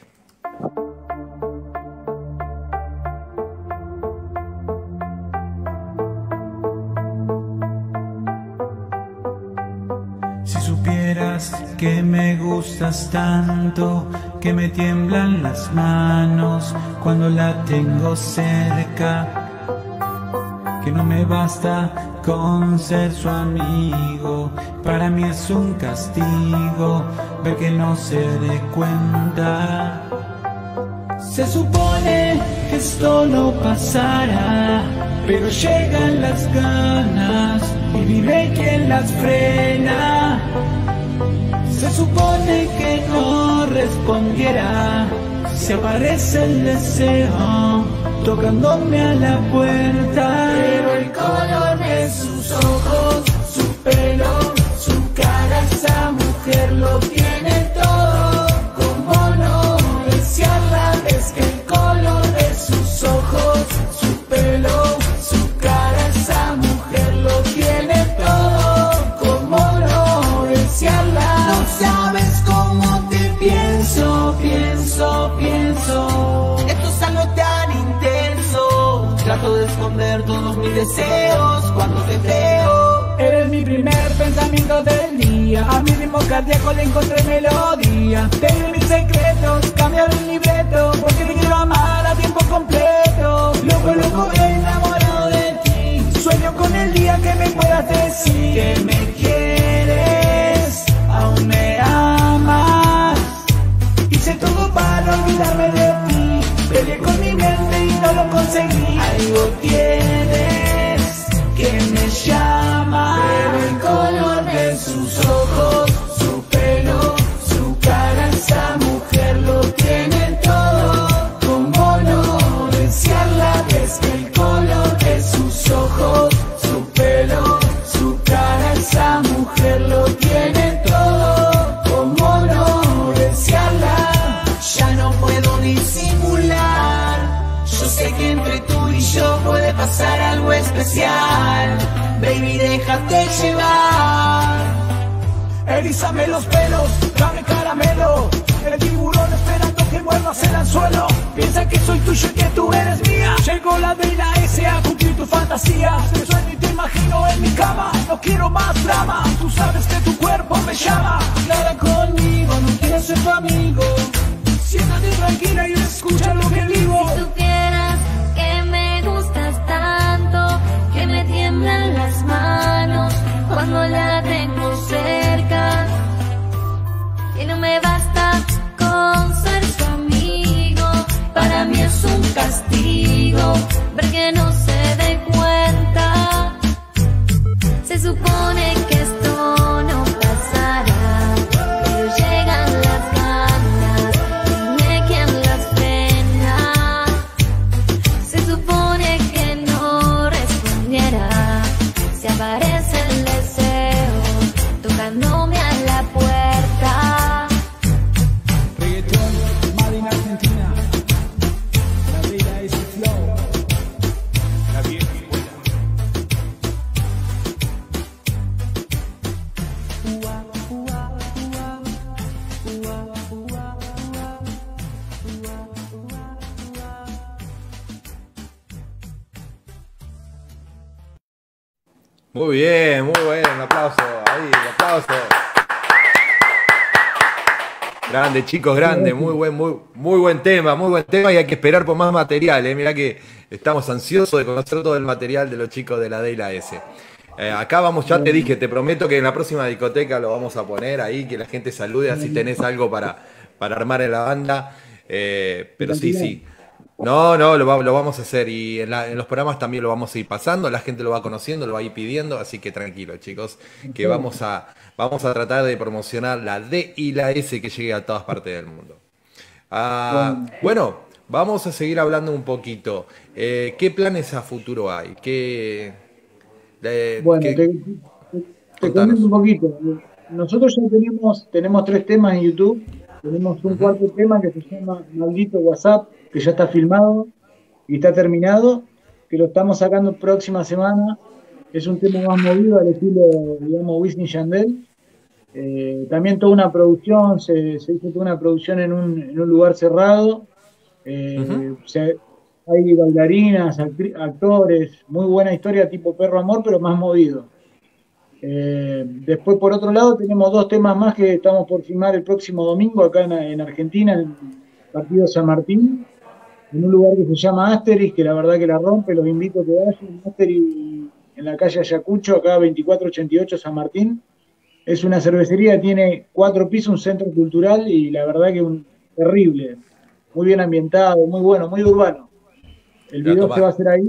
E: Si supieras que me gustas tanto, que me tiemblan las manos cuando la tengo cerca, que no me basta con ser su amigo, para mí es un castigo ver que no se dé cuenta. Se supone que esto no pasará, pero llegan las ganas y dime quién las frena. Se supone que no respondiera si aparece el deseo tocándome a la puerta. Pero el color de sus ojos, su pelo, su cara, esa mujer lo tiene todo. ¿Cómo no desearla? Es que el color de sus ojos, su pelo, su cara, esa mujer lo tiene todo. ¿Cómo no desearla? No sabes cómo te pienso, pienso, pienso. Esto es algo tan intenso. Trato de esconder todos mis deseos cuando te veo. Eres mi primer pensamiento del día. A mi ritmo cardíaco le encontré melodía. Tengo mis secretos, cambiar el libreto, porque te quiero amar a tiempo completo. Loco, loco, enamorado de ti. Sueño con el día que me puedas decir que me quieres, aún me amas. Hice todo para olvidarme de ti. Peleé con mi mente y no lo conseguí. Algo tienes que me llama. Pero el color de sus ojos, su pelo, su cara, esa mujer lo tiene todo. ¿Cómo no desearla? Es que el color de sus ojos, su pelo, su cara, esa mujer lo tiene todo. ¿Cómo no desearla? Ya no puedo disimular. Yo sé que entre tú y yo puede pasar algo especial. Baby, déjate llevar. Erízame los pelos, dame caramelo. El tiburón esperando que muerdas el anzuelo. Piensa que soy tuyo y que tú eres mía. Llegó la D y la S a cumplir tu fantasía. Te sueño y te imagino en mi cama. No quiero más drama, tú sabes que tu cuerpo me llama. Clara conmigo, no quiero ser tu amigo. Siéntate tranquila y escucha lo que digo.
F: Si supieras que me gustas tanto, que me tiemblan las manos cuando la tengo cerca, que no me basta con ser su amigo, para mí es un castigo ver que no se dé cuenta. Se supone que esto no pasará, pero llegan las ganas, dime quién las frena. Se supone que no respondiera si aparece el deseo tocándome a la puerta.
E: Reggaetón, made in Argentina. La vida es el flow.
A: La vieja escuela. Muy bien, muy bien, un aplauso. ahí, aplauso. Grande, chicos, grande, muy buen, muy, muy buen tema, muy buen tema y hay que esperar por más material, eh. Mirá que estamos ansiosos de conocer todo el material de los chicos de la D y la S. Eh, acá vamos, ya te dije, te prometo que en la próxima discoteca lo vamos a poner ahí, que la gente salude, así tenés algo para, para armar en la banda. Eh, pero sí, sí. No, no, lo, va- lo vamos a hacer y en, la- en los programas también lo vamos a ir pasando, la gente lo va conociendo, lo va a ir pidiendo, así que tranquilo, chicos, que vamos a, vamos a tratar de promocionar la D y la S que llegue a todas partes del mundo. Ah, bueno, vamos a seguir hablando un poquito. Eh, ¿qué planes a futuro hay? ¿Qué, eh,
C: Bueno,
A: qué-
C: te, te- te comento
A: contanos?
C: un poquito. Nosotros ya tenemos, tenemos tres temas en YouTube. Tenemos un
A: Ujú,
C: cuarto tema que se llama Maldito WhatsApp, que ya está filmado y está terminado, que lo estamos sacando próxima semana. Es un tema más movido al estilo, digamos, Wisin y Yandel. Eh, también toda una producción, se, se hizo toda una producción en un, en un lugar cerrado.
A: ujú.
C: Eh, o sea, hay bailarinas, actri- actores, muy buena historia tipo Perro Amor, pero más movido. Eh, después, por otro lado, tenemos dos temas más que estamos por filmar el próximo domingo acá en, en Argentina, en el partido San Martín, en un lugar que se llama Asterix, que la verdad que la rompe, los invito a que vayan. Asterix en la calle Ayacucho, acá veinticuatro ochenta y ocho San Martín. Es una cervecería, tiene cuatro pisos, un centro cultural y la verdad que un terrible, muy bien ambientado, muy bueno, muy urbano. El
A: La
C: video se va a
A: tomar.
C: hacer ahí,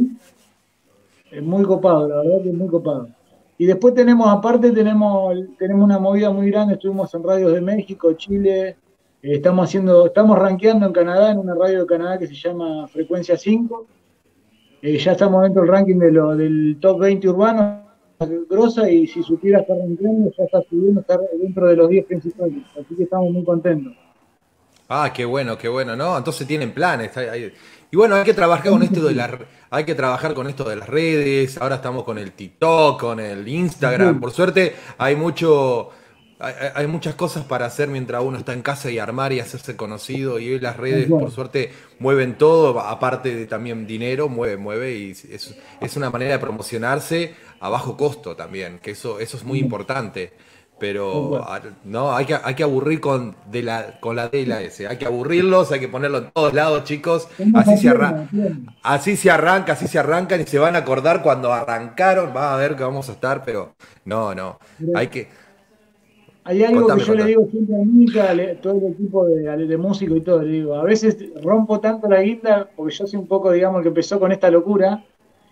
C: es muy copado, la verdad que es muy copado. Y después tenemos, aparte, tenemos, tenemos una movida muy grande, estuvimos en radios de México, Chile, eh, estamos haciendo, estamos rankeando en Canadá, en una radio de Canadá que se llama Frecuencia cinco. Eh, ya estamos dentro del ranking de lo, del top veinte urbano, grosa, y si supiera estar rankeando, ya está subiendo, está dentro de los diez principales, así que estamos muy contentos.
A: Ah, qué bueno, qué bueno, ¿no? Entonces tienen planes. hay- hay- Y bueno, hay que trabajar con esto de las, hay que trabajar con esto de las redes. Ahora estamos con el TikTok, con el Instagram. Por suerte hay mucho, hay, hay- hay muchas cosas para hacer mientras uno está en casa y armar y hacerse conocido. Y hoy las redes, por suerte, mueven todo, aparte de también dinero, mueve, mueve y es, es una manera de promocionarse a bajo costo también, que eso, eso es muy importante. Pero ah, no, hay que, hay que aburrir con, de la, con la D y la S. Hay que aburrirlos, hay que ponerlo en todos lados, chicos. Así se, arra- así se arranca, así se arrancan y se van a acordar cuando arrancaron. Va a ver que vamos a estar, pero no, no. Hay que.
C: Hay algo que
A: Contame,
C: yo le
A: contame.
C: digo siempre a Mica, a todo el equipo de, de músicos y todo, le digo, a veces rompo tanto la guinda, porque yo soy un poco, digamos, el que empezó con esta locura,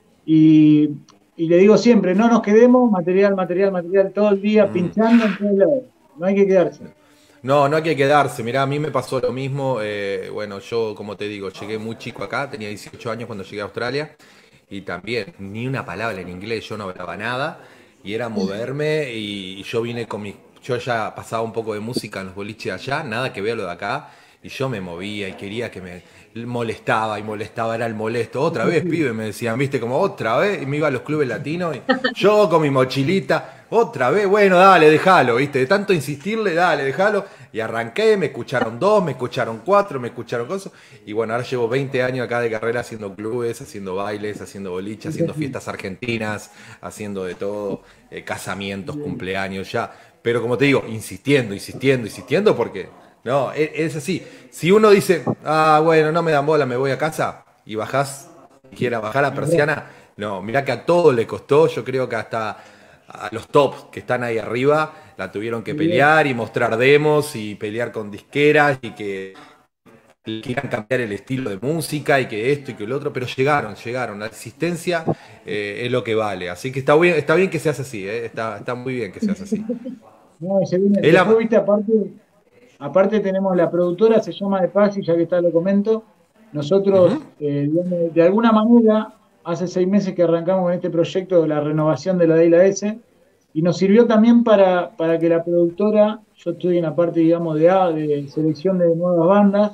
C: y, y le digo siempre, no nos quedemos, material, material, material, todo el día
A: Mm.
C: pinchando en todos lados, no hay que quedarse.
A: No, no hay que quedarse. Mirá, a mí me pasó lo mismo. Eh, bueno, yo, como te digo, llegué muy chico acá, tenía dieciocho años cuando llegué a Australia. Y también, ni una palabra en inglés, yo no hablaba nada. Y era moverme y, y yo vine con mi... Yo ya pasaba un poco de música en los boliches allá, nada que ver lo de acá. Y yo me movía y quería que me molestaba y molestaba, era el molesto. Otra vez, pibe, me decían, viste, como otra vez. Y me iba a los clubes latinos y yo con mi mochilita, otra vez, bueno, dale, déjalo, viste. De tanto insistirle, dale, déjalo. Y arranqué, me escucharon dos, me escucharon cuatro, me escucharon cosas. Y bueno, ahora llevo veinte años acá de carrera haciendo clubes, haciendo bailes, haciendo boliches, haciendo fiestas argentinas, haciendo de todo, eh, casamientos, cumpleaños, ya. Pero como te digo, insistiendo, insistiendo, insistiendo, porque no, es, es así. Si uno dice, ah, bueno, no me dan bola, me voy a casa, y bajás, quiera bajar la persiana, no, mirá que a todo le costó, yo creo que hasta a los tops que están ahí arriba la tuvieron que pelear y mostrar demos y pelear con disqueras y que quieran cambiar el estilo de música y que esto y que lo otro, pero llegaron, llegaron. La existencia eh, es lo que vale. Así que está bien, está bien que seas así, eh, está, está muy bien que seas así.
C: No, se viene-
A: Es
C: después,
A: la-
C: viste, aparte, aparte tenemos la productora, se llama De Paxi, ya que está, lo comento.
A: Ujú.
C: Nosotros, eh, digamos, de alguna manera, hace seis meses que arrancamos con este proyecto de la renovación de la D y la S, y nos sirvió también para, para que la productora, yo estoy en la parte, digamos, de A, de selección de nuevas bandas,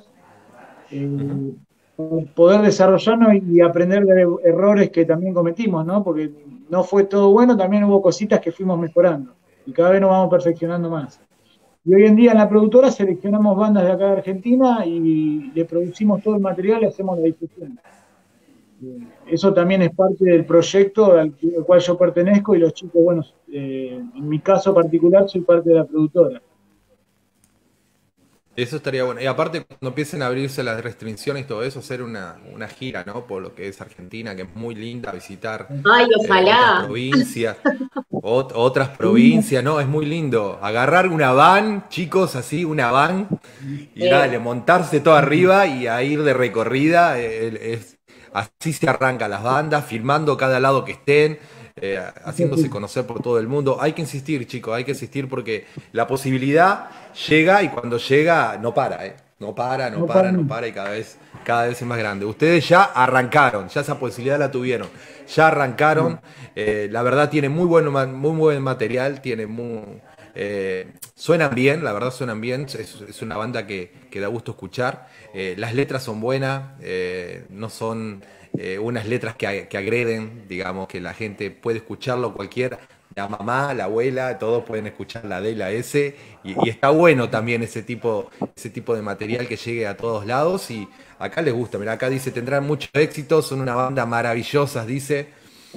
C: eh, poder desarrollarnos y aprender de errores que también cometimos, ¿no? Porque no fue todo bueno, también hubo cositas que fuimos mejorando, y cada vez nos vamos perfeccionando más. Y hoy en día en la productora seleccionamos bandas de acá de Argentina y le producimos todo el material y hacemos la difusión. Eh, eso también es parte del proyecto al, al cual yo pertenezco y los chicos, bueno, eh, en mi caso particular soy parte de la productora.
A: Eso estaría bueno. Y aparte, cuando empiecen a abrirse las restricciones y todo eso, hacer una, una gira, ¿no? Por lo que es Argentina, que es muy linda, visitar
B: Ay,
A: eh, otras
B: ojalá.
A: provincias, ot- otras provincias, ¿no? Es muy lindo. Agarrar una van, chicos, así, una van, y
B: Eh,
A: dale, montarse todo arriba y a ir de recorrida. eh, es, así se arrancan las bandas, filmando cada lado que estén. eh, haciéndose conocer por todo el mundo. Hay que insistir, chicos, hay que insistir porque la posibilidad llega y cuando llega no para, ¿eh? No para, no
C: No
A: para,
C: para
A: no
C: mí.
A: para y cada vez, cada vez es más grande. Ustedes ya arrancaron, ya esa posibilidad la tuvieron, ya arrancaron. eh, la verdad tiene muy buen, ma- muy buen material, tiene muy, eh, suenan bien, la verdad suenan bien. Es, es una banda que, que da gusto escuchar. eh, las letras son buenas, eh, no son eh, unas letras que, a- que agreden, digamos, que la gente puede escucharlo cualquiera, la mamá, la abuela, todos pueden escuchar la D y la S, y, y está bueno también ese tipo, ese tipo de material que llegue a todos lados, y acá les gusta, mira, acá dice, tendrán mucho éxito, son una banda maravillosa, dice,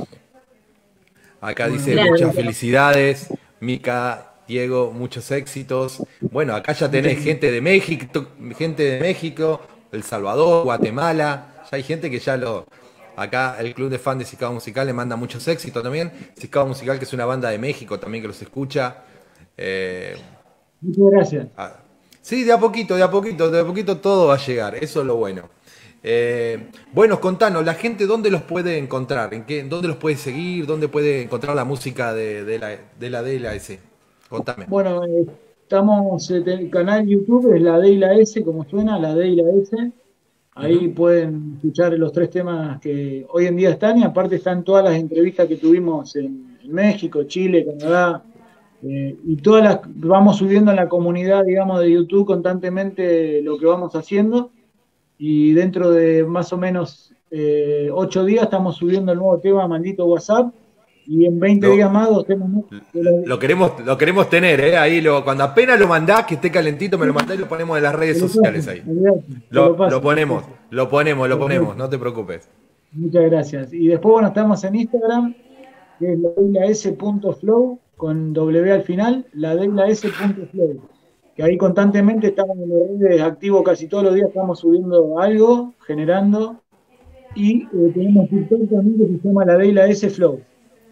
A: acá
C: Bueno,
A: dice,
C: muchas
A: muchas
C: gracias.
A: felicidades, Mica, Diego, muchos éxitos. Bueno, acá ya
C: Muchas
A: tenés
C: gracias.
A: gente de México, gente de México, El Salvador, Guatemala, ya hay gente que ya lo... Acá el club de fan de Sicao Musical le manda muchos éxitos también. Sicao Musical, que es una banda de México también que los escucha. Eh,
C: Muchas gracias.
A: ah, sí, de a poquito, de a poquito, de a poquito todo va a llegar. Eso es lo bueno. Eh, bueno, contanos, la gente dónde los puede encontrar, en qué, dónde los puede seguir, dónde puede encontrar la música de, de la, de la D y la S. Contame.
C: Bueno, eh, estamos, eh, el canal YouTube es la D y la S, como suena, la D y la S.
A: Ujú.
C: Ahí pueden escuchar los tres temas que hoy en día están y aparte están todas las entrevistas que tuvimos en, en México, Chile, Canadá, eh, y todas las vamos subiendo en la comunidad, digamos, de YouTube constantemente lo que vamos haciendo y dentro de más o menos eh, ocho días estamos subiendo el nuevo tema Maldito WhatsApp y en veinte días
A: Lo,
C: más dos temas más. de los-
A: lo queremos, lo queremos tener, ¿eh? Ahí lo, cuando apenas lo mandás, que esté calentito, me lo mandás y lo ponemos en las redes
C: Te lo
A: sociales
C: paso,
A: ahí.
C: olvidate, te lo
A: Lo,
C: paso,
A: lo ponemos,
C: perfecto,
A: lo ponemos, lo ponemos,
C: perfecto.
A: no te preocupes.
C: Muchas gracias. Y después, bueno, estamos en Instagram, que es la D y la S punto flow, con W al final, la D y la S punto flow. Que ahí constantemente estamos en las redes activos casi todos los días, estamos subiendo algo, generando. Y eh, tenemos TikTok también que se llama la D y la S Flow.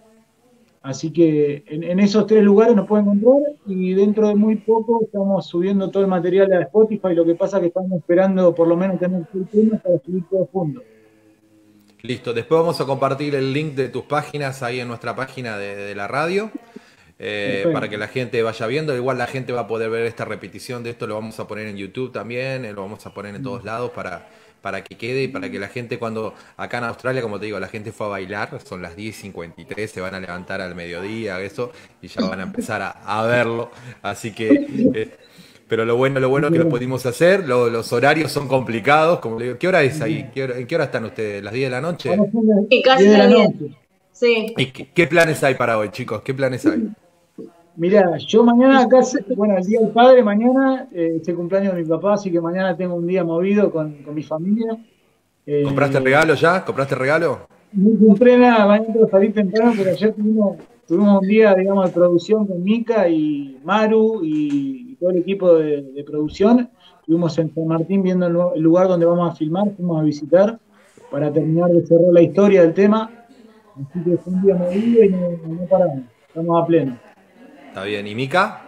C: Así que en, en esos tres lugares nos pueden encontrar y dentro de muy poco estamos subiendo todo el material a Spotify. Lo que pasa es que estamos esperando por lo menos tener el tema para subir todo juntos.
A: Listo, después vamos a compartir el link de tus páginas ahí en nuestra página de, de la radio, eh, para
C: Perfecto.
A: que la gente vaya viendo. Igual la gente va a poder ver esta repetición de esto, lo vamos a poner en YouTube también, eh, lo vamos a poner en todos lados para, para que quede y para que la gente cuando, acá en Australia, como te digo, la gente fue a bailar, son las diez y cincuenta y tres, se van a levantar al mediodía, eso, y ya van a empezar a, a verlo. Así que... eh, pero lo bueno, lo bueno es que lo pudimos hacer. Lo- los horarios son complicados. Como le digo, ¿qué hora es ahí? ¿Qué hora- ¿En qué hora están ustedes? ¿Las diez de la noche?
C: Ahora son las
B: Sí, casi
C: diez de la
B: las diez.
C: noche.
B: Sí.
A: ¿Y qué, qué planes hay para hoy, chicos? ¿Qué planes hay?
C: Mirá, yo mañana acá, se- bueno, el Día del Padre, mañana eh, es el cumpleaños de mi papá, así que mañana tengo un día movido con, con mi familia.
A: ¿Compraste
C: Eh,
A: regalo ya? ¿Compraste regalo?
C: no compré nada, mañana tengo que salir temprano, pero ayer tuvimos, tuvimos un día, digamos, de producción con Mica y Maru y, y todo el equipo de, de producción. Estuvimos en San Martín viendo el, nu- el lugar donde vamos a filmar, fuimos a visitar para terminar de cerrar la historia del tema. Así que fue un día movido y no, no paramos, estamos a pleno.
A: Está bien. ¿Y Mica?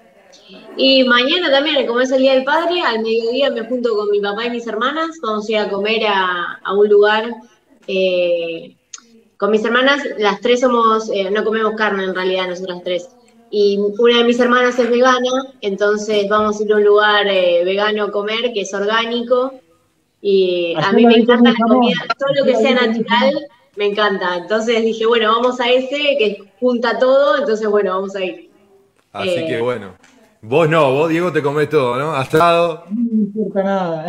B: Y mañana también, como es el Día del Padre, al mediodía me junto con mi papá y mis hermanas, vamos a ir a comer a, a un lugar. eh, con mis hermanas, las tres somos, eh, no comemos carne en realidad, nosotras tres. Y una de mis hermanas es vegana, entonces vamos a ir a un lugar eh, vegano a comer, que es orgánico. Y a
C: Ayer
B: mí
C: la
B: me
C: vi
B: encanta
C: comer
B: la comida,
C: jamón,
B: todo lo
C: ayer
B: que
C: la
B: sea
C: vi comer
B: natural,
C: jamón.
B: me encanta. Entonces dije, bueno, vamos a ese, que junta todo, entonces bueno, vamos a ir.
A: Así que
B: Eh,
A: bueno. Vos no, vos Diego te comés todo, ¿no? Asado.
C: A mí no me importa nada.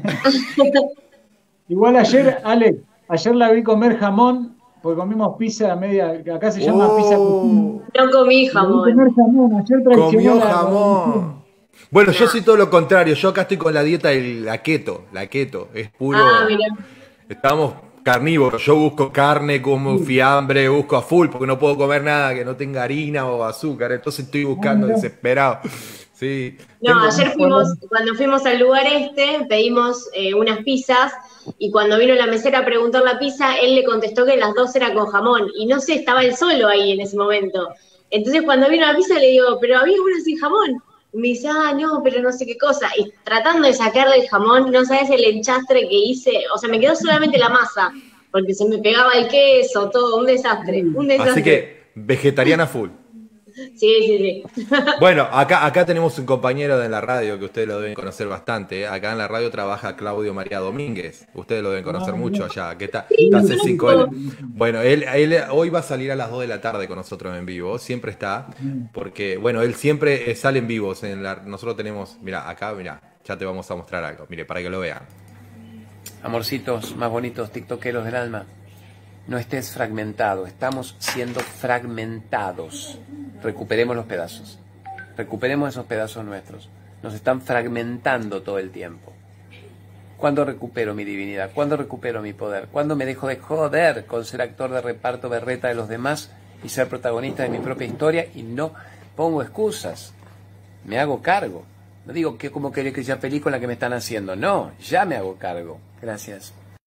C: Igual ayer, Alex, ayer la vi comer jamón, porque comimos pizza media, que acá se llama pizza cocina.
A: ¡Oh!
B: no comí
C: La vi
B: jamón.
C: comer jamón, ayer traicionó
A: Comió
C: la, la
A: jamón.
C: religión.
A: Bueno, yo
B: No.
A: soy todo lo contrario. Yo acá estoy con la dieta de la keto. La keto. Es puro.
B: Ah, mira.
A: Estamos carnívoro. Yo busco carne, como fiambre, busco a full, porque no puedo comer nada que no tenga harina o azúcar. Entonces estoy buscando desesperado. Sí.
B: No,
A: Tengo-
B: ayer fuimos, cuando fuimos al lugar este, pedimos eh, unas pizzas y cuando vino la mesera a preguntar la pizza, él le contestó que las dos eran con jamón y no sé, estaba él solo ahí en ese momento. Entonces cuando vino la pizza le digo, pero había una sin jamón. Y me dice, ah, no, pero no sé qué cosa. Y tratando de sacarle el jamón, no sabes el enchastre que hice, o sea, me quedó solamente la masa, porque se me pegaba el queso, todo, un desastre, un desastre.
A: Así que, vegetariana full.
B: Sí, sí, sí.
A: Bueno, acá, acá tenemos un compañero de la radio que ustedes lo deben conocer bastante. ¿eh? Acá en la radio trabaja Claudio María Domínguez. Ustedes lo deben conocer mucho allá, que está, está hace cinco L. Bueno, él, él hoy va a salir a las dos de la tarde con nosotros en vivo. Siempre está, porque, bueno, él siempre eh, sale en vivos. En la, nosotros tenemos, mira, acá, mira, ya te vamos a mostrar algo. Mire, para que lo vean.
H: Amorcitos más bonitos, tiktokeros del alma, no estés fragmentado, estamos siendo fragmentados. Recuperemos los pedazos, recuperemos esos pedazos nuestros. Nos están fragmentando todo el tiempo. ¿Cuándo recupero mi divinidad? ¿Cuándo recupero mi poder? ¿Cuándo me dejo de joder con ser actor de reparto berreta de los demás y ser protagonista de mi propia historia y no pongo excusas? Me hago cargo. No digo que como que que ya película que me están haciendo. No, ya me hago cargo. Gracias.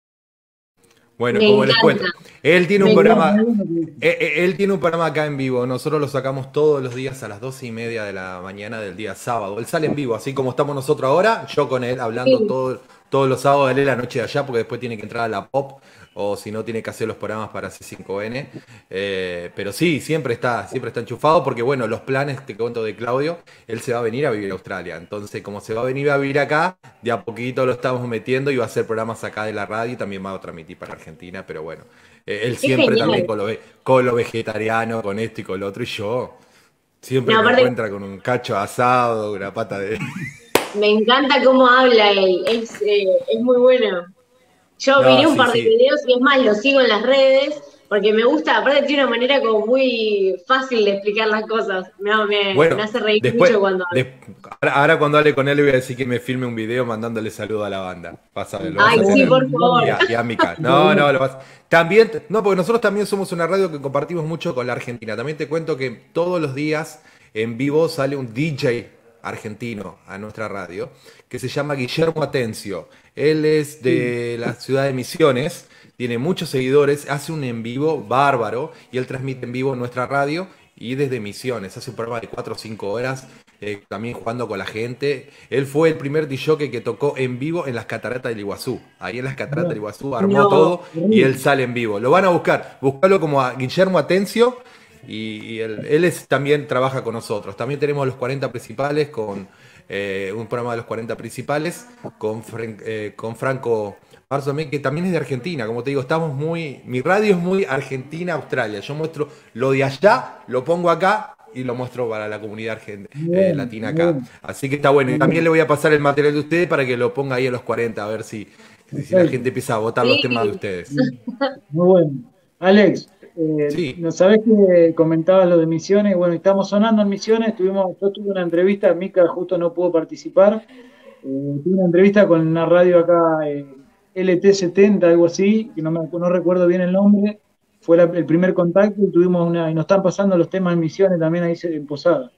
A: Bueno,
B: Me
A: como les
B: encanta.
A: cuento, él tiene un
B: Me
A: programa,
C: encanta.
A: eh, eh, él tiene un programa acá en vivo. Nosotros lo sacamos todos los días a las doce y media de la mañana del día sábado. Él sale en vivo, así como estamos nosotros ahora, yo con él hablando
B: Sí.
A: todo, todos los sábados, él la noche de allá, porque después tiene que entrar a la pop, o si no tiene que hacer los programas para C cinco N. Eh, pero sí, siempre está, siempre está enchufado, porque bueno, los planes, te cuento de Claudio, él se va a venir a vivir a Australia. Entonces, como se va a venir a vivir acá, de a poquito lo estamos metiendo y va a hacer programas acá de la radio y también va a transmitir para Argentina, pero bueno. Eh, él siempre
B: genial.
A: también con lo, ve- con lo vegetariano, con esto y con lo otro, y yo siempre
B: No,
A: me
B: aparte-
A: encuentra con un cacho asado, una pata de...
B: Me encanta cómo habla él, es, eh, es muy bueno. Yo
A: No,
B: miré un
A: sí,
B: par de
A: sí.
B: videos y es más, lo sigo en las redes porque me gusta, aparte tiene una manera como muy fácil de explicar las cosas. Me, me,
A: Bueno,
B: me hace reír
A: después,
B: mucho cuando habla.
A: des- ahora, ahora cuando hable con él le voy a decir que me filme un video mandándole saludo a la banda. Pásame, lo vas
B: Ay,
A: a
B: sí,
A: tener.
B: por favor.
A: Y a, y a Mica. No, no, lo vas. También, no, porque nosotros también somos una radio que compartimos mucho con la Argentina. También te cuento que todos los días en vivo sale un D J argentino a nuestra radio que se llama Guillermo Atencio. Él es de la ciudad de Misiones, tiene muchos seguidores, hace un en vivo bárbaro y él transmite en vivo en nuestra radio y desde Misiones, hace un programa de cuatro o cinco horas, eh, también jugando con la gente. Él fue el primer D J que tocó en vivo en las cataratas del Iguazú. Ahí en las cataratas del Iguazú armó
B: No.
A: todo y él sale en vivo. Lo van a buscar, buscarlo como a Guillermo Atencio y, y él, él es, también trabaja con nosotros. También tenemos los cuarenta principales con eh, un programa de los cuarenta principales con, Fren- eh, con Franco Marzomé, que también es de Argentina. Como te digo, estamos muy, mi radio es muy Argentina-Australia. Yo muestro lo de allá, lo pongo acá y lo muestro para la comunidad argen- eh, latina acá. Así que está bueno. Y también le voy a pasar el material de ustedes para que lo ponga ahí en los cuarenta, a ver si, si la gente empieza a votar los
B: Sí.
A: temas de ustedes.
C: Muy bueno. Alex, eh,
A: Sí.
C: ¿no sabés que comentabas lo de Misiones? Bueno, estamos sonando en Misiones. Tuvimos, yo tuve una entrevista, Mica justo no pudo participar. Eh, tuve una entrevista con una radio acá, eh, L T setenta, algo así, que no, me, no recuerdo bien el nombre. Fue la- el primer contacto y tuvimos una, y nos están pasando los temas en Misiones también ahí en Posada.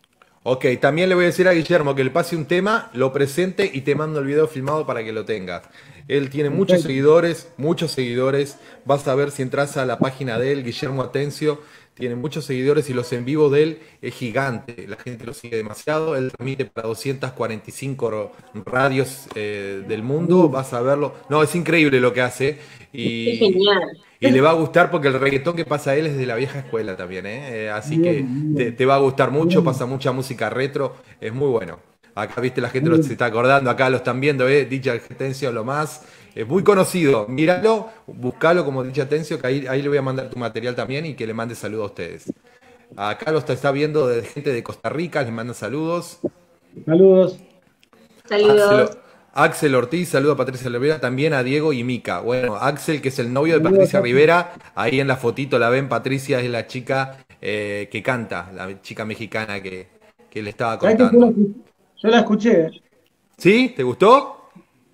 A: Ok, también le voy a decir a Guillermo que le pase un tema, lo presente y te mando el video filmado para que lo tengas. Él tiene muchos
C: Perfecto.
A: seguidores, muchos seguidores. Vas a ver si entras a la página de él, Guillermo Atencio. Tiene muchos seguidores y los en vivo de él es gigante. La gente lo sigue demasiado. Él transmite para doscientas cuarenta y cinco radios eh, del mundo. Vas a verlo. No, es increíble lo que hace. Y,
B: Es genial.
A: y le va a gustar porque el reggaetón que pasa a él es de la vieja escuela también, ¿eh? Eh, así que te, te va a gustar mucho, pasa mucha música retro, es muy bueno. Acá, viste, la gente lo, se está acordando, acá lo están viendo, ¿eh? D J Atencio, lo más, es muy conocido. Míralo, buscalo como D J Atencio, que ahí, ahí le voy a mandar tu material también y que le mande saludos a ustedes. Acá lo está, está viendo de gente de Costa Rica, les manda saludos.
C: Saludos.
B: Saludos.
A: Axel, Axel Ortiz, saludo a Patricia Rivera, también a Diego y Mica. Bueno, Axel, que es el novio de Patricia Rivera, ahí en la fotito la ven, Patricia es la chica eh, que canta, la chica mexicana que, que le estaba
C: ¿Sabés que yo, la,
A: contando.
C: escu- yo la escuché?
A: ¿Sí? ¿Te gustó?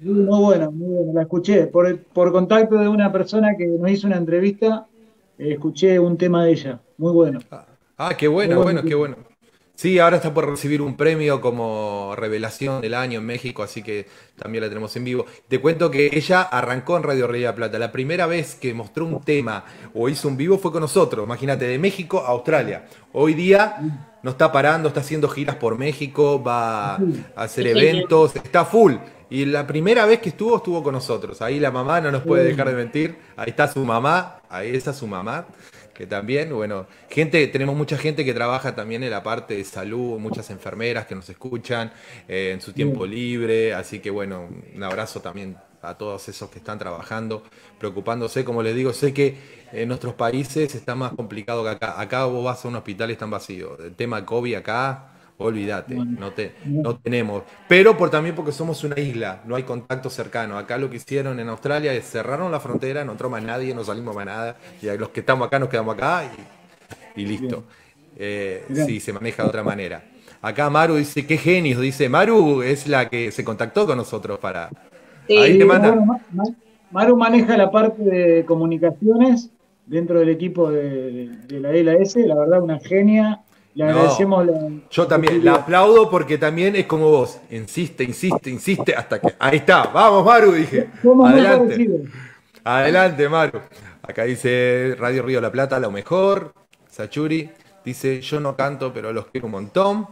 C: Muy buena, muy buena, la escuché. Por, por contacto de una persona que nos hizo una entrevista, eh, escuché un tema de ella. Muy bueno,
A: Ah, ah, qué
C: muy
A: bueno,
C: bueno.
A: bueno, qué bueno. Sí, ahora está por recibir un premio como revelación del año en México, así que también la tenemos en vivo. Te cuento que ella arrancó en Radio Río de la Plata. La primera vez que mostró un tema o hizo un vivo fue con nosotros. Imagínate, de México a Australia. Hoy día no está parando, está haciendo giras por México, va a hacer
B: Qué genial.
A: eventos, está full. Y la primera vez que estuvo, estuvo con nosotros. Ahí la mamá no nos puede dejar de mentir. Ahí está su mamá, ahí está su mamá. Que también, bueno, gente, tenemos mucha gente que trabaja también en la parte de salud, muchas enfermeras que nos escuchan eh, en su tiempo libre, así que bueno, un abrazo también a todos esos que están trabajando, preocupándose, como les digo, sé que en nuestros países está más complicado que acá. Acá vos vas a un hospital y están vacíos. El tema COVID acá, olvídate, no te, no tenemos. Pero por también porque somos una isla, no hay contacto cercano. Acá lo que hicieron en Australia es cerraron la frontera, no entró más nadie, no salimos más nada. Y a los que estamos acá nos quedamos acá y, y listo. Eh, sí, se maneja de otra manera. Acá Maru dice, qué genios, dice, Maru es la que se contactó con nosotros para... Ahí
B: Sí,
A: te
C: Sí,
A: manda.
C: bueno, Ma- Ma- Maru maneja la parte de comunicaciones dentro del equipo de, de- de la L A S, la verdad, una genia. Le
A: No,
C: agradecemos la
A: yo también la
C: posibilidad.
A: aplaudo porque también es como vos, insiste, insiste, insiste, hasta que... Ahí está, vamos Maru, dije,
C: Somos muy
A: adelante.
C: parecidos.
A: Adelante, Maru. Acá dice Radio Río de la Plata, lo mejor. Sachuri dice, yo no canto, pero los quiero un montón.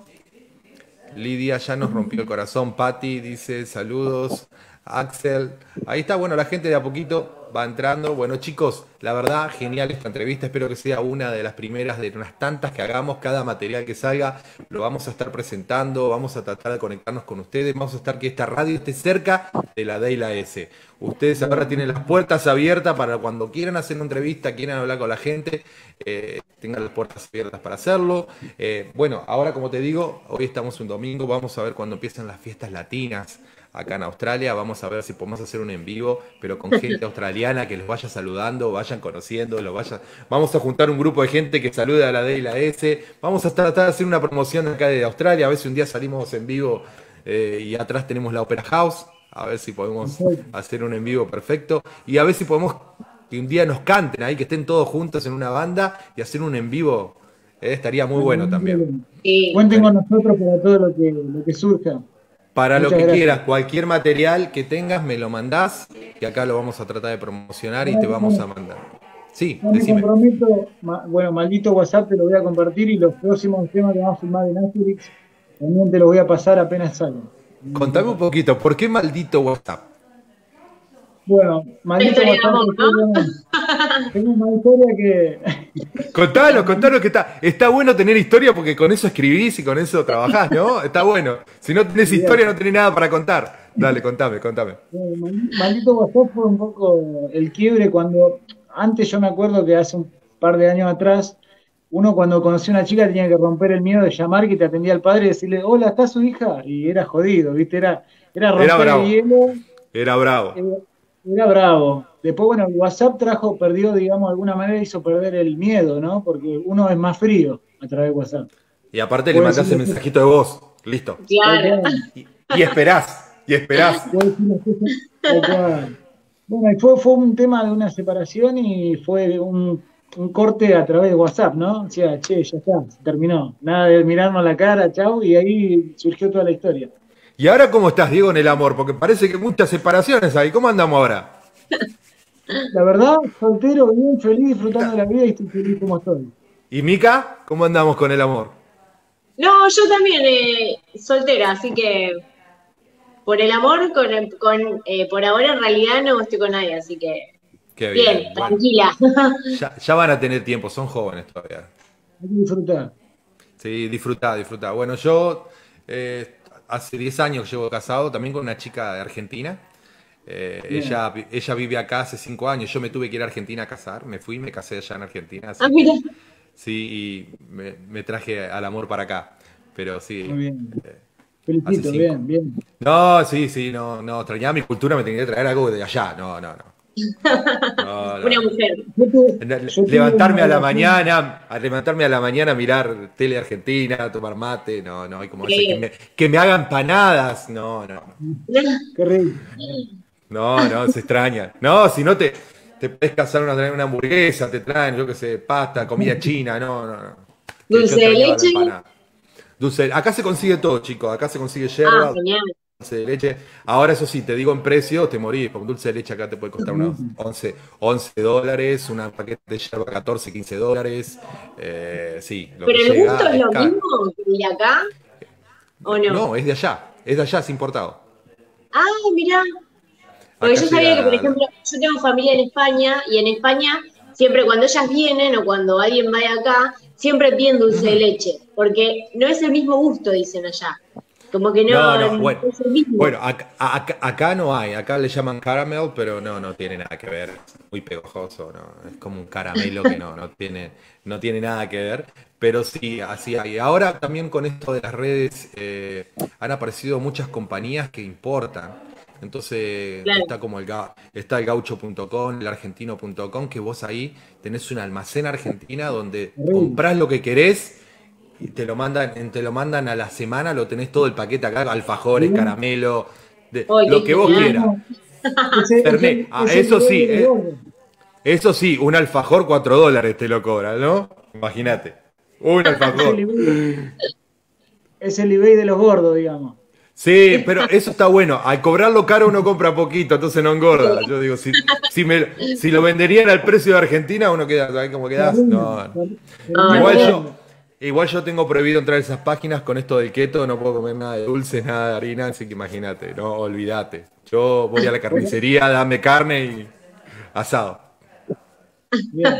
A: Lidia ya nos rompió el corazón. Patti dice, saludos. Axel. Ahí está, bueno, la gente de a poquito va entrando. Bueno, chicos, la verdad, genial esta entrevista. Espero que sea una de las primeras de unas tantas que hagamos. Cada material que salga lo vamos a estar presentando. Vamos a tratar de conectarnos con ustedes. Vamos a estar que esta radio esté cerca de la D y la S. Ustedes ahora tienen las puertas abiertas para cuando quieran hacer una entrevista, quieran hablar con la gente, eh, tengan las puertas abiertas para hacerlo. Eh, bueno, ahora como te digo, hoy estamos un domingo, vamos a ver cuando empiezan las fiestas latinas acá en Australia, vamos a ver si podemos hacer un en vivo, pero con gente australiana que los vaya saludando, vayan conociendo, los vaya... Vamos a juntar un grupo de gente que salude a la D y la S, vamos a tratar de hacer una promoción acá de Australia, a ver si un día salimos en vivo eh, y atrás tenemos la Opera House. A ver si podemos hacer un en vivo perfecto. Y a ver si podemos que un día nos canten ahí, que estén todos juntos en una banda y hacer un en vivo. Eh, estaría muy bueno también.
B: sí.
C: Cuenten con nosotros para todo lo que, lo que surja.
A: Para lo
C: Muchas
A: que
C: gracias.
A: quieras, cualquier material que tengas, me lo mandás, que acá lo vamos a tratar de promocionar y te vamos a mandar. Sí,
C: Yo me
A: decime.
C: comprometo, ma- bueno, maldito WhatsApp te lo voy a compartir y los próximos temas que vamos a filmar en Asterix también te los voy a pasar apenas salgan.
A: Contame un poquito, ¿por qué maldito WhatsApp?
C: Bueno, maldito
B: Historia de
C: WhatsApp,
B: amor, ¿no?
C: tengo una historia que
A: Contalo, contalo que está, está bueno tener historia porque con eso escribís y con eso trabajás, ¿no? Está bueno. Si no tenés historia no tenés nada para contar. Dale, contame, contame.
C: Eh, mal- Maldito WhatsApp fue un poco el quiebre cuando, antes yo me acuerdo que hace un par de años atrás, uno cuando conocía a una chica tenía que romper el miedo de llamar que te atendía el padre y decirle, hola, ¿está su hija? Y era jodido, ¿viste? Era, era romper
A: Era bravo.
C: el hielo,
A: Era bravo.
C: era, era bravo. Después, bueno, el WhatsApp trajo, perdió, digamos, de alguna manera hizo perder el miedo, ¿no? Porque uno es más frío a través de WhatsApp.
A: Y aparte le
C: Puedo
A: mandás el
C: decirle-
A: mensajito de voz. Listo.
B: Claro.
A: Y, y esperás. Y esperás.
C: Puedo decir las cosas tal cual. Bueno, y fue, fue un tema de una separación y fue un, un corte a través de WhatsApp, ¿no? O sea, che, ya está, se terminó. Nada de mirarnos la cara, chau, y ahí surgió toda la historia.
A: ¿Y ahora cómo estás, Diego, en el amor? Porque parece que muchas separaciones hay. ¿Cómo andamos ahora?
C: La verdad, soltero, bien, feliz, disfrutando de la vida y estoy feliz como estoy.
A: ¿Y Mica? ¿Cómo andamos con el amor?
B: No, yo también eh, soltera, así que por el amor, con, con eh, por ahora en realidad no estoy con nadie, así que
A: Qué
B: bien,
A: bien. Bueno,
B: tranquila.
A: ya, ya van a tener tiempo, son jóvenes todavía.
C: Hay que disfrutar.
A: Sí, disfrutá, disfrutá. Bueno, yo eh, hace diez años que llevo casado, también con una chica de Argentina. Eh,
C: Bien.
A: ella, vi- ella vive acá hace cinco años. Yo me tuve que ir a Argentina a casar. Me fui, me casé allá en Argentina. Así
B: Ah,
A: que,
B: mira.
A: sí, y me, me traje al amor para acá. Pero sí.
C: Muy bien.
A: eh, hace
C: Felicito,
A: cinco.
C: bien, bien.
A: No, sí, sí, no, no. Extrañaba mi cultura, me tenía que traer algo de allá. No, no, no. No, no,
B: Una
A: no.
B: mujer.
C: Yo tuve- yo tuve
A: Levantarme
C: una
A: a la
C: relación-
A: mañana, a levantarme a la mañana a mirar tele argentina, a tomar mate, no, no, hay como ese, que
B: Sí.
A: me, que me hagan empanadas, no, no,
C: Qué rico.
A: no, no, se extraña. No, si no te, te puedes casar una, traen una hamburguesa, te traen, yo qué sé, pasta, comida china, no, no, no. Que
B: Dulce
A: yo
B: de
A: extrañaba la
B: leche.
A: empanada. Dulce, acá se consigue todo, chicos, acá se consigue
B: Ah,
A: yerba,
B: genial.
A: dulce de leche. Ahora, eso sí, te digo en precio, te morís, porque un dulce de leche acá te puede costar unos once, once dólares, una paquete de yerba catorce, quince dólares. Eh, sí, lo
B: Pero
A: que
B: el
A: llega
B: gusto es
A: es
B: lo
A: caro.
B: mismo que el de acá, ¿o no?
A: No, es de allá, es de allá, es importado.
B: Ah, mirá. Porque
A: Acá
B: yo sabía que, por
A: llega.
B: ejemplo, yo tengo familia en España y en España siempre cuando ellas vienen o cuando alguien va de acá, siempre piden dulce de leche, porque no es el mismo gusto, dicen allá. Como que
A: No,
B: no,
A: no,
B: no
A: bueno,
B: es el mismo.
A: bueno, acá, acá- acá no hay, acá le llaman caramel, pero no, no tiene nada que ver, es muy pegajoso, no, es como un caramelo que no, no tiene, no tiene nada que ver, pero sí, así hay. Ahora también con esto de las redes eh, han aparecido muchas compañías que importan, entonces
B: Claro.
A: está como el, ga- está el gaucho punto com, el argentino punto com, que vos ahí tenés un almacén argentina donde comprás lo que querés y te lo mandan, en- te lo mandan a la semana, lo tenés todo el paquete acá, alfajores, caramelo, de,
B: Ay,
A: lo
B: qué
A: que vos
B: genial.
A: quieras.
C: Ese, ese,
A: Fernet, ah,
C: ese
A: eso
C: nivel
A: sí,
C: de
A: eh,
C: gordo.
A: eso sí, un alfajor cuatro dólares te lo cobran, ¿no? Imagínate. Un
C: Es el
A: alfajor.
C: eBay, es el eBay de los gordos, digamos.
A: Sí, pero eso está bueno. Al cobrarlo caro uno compra poquito, entonces no engorda. Yo digo, si, si, me, si lo venderían al precio de Argentina, uno queda, ¿sabes cómo quedás? No, no.
B: Ay,
A: Igual
B: no.
A: yo, igual yo tengo prohibido entrar a esas páginas con esto del keto, no puedo comer nada de dulce, nada de harina, así que imagínate, no, olvídate. Yo voy a la carnicería, dame carne y asado.
C: Bien.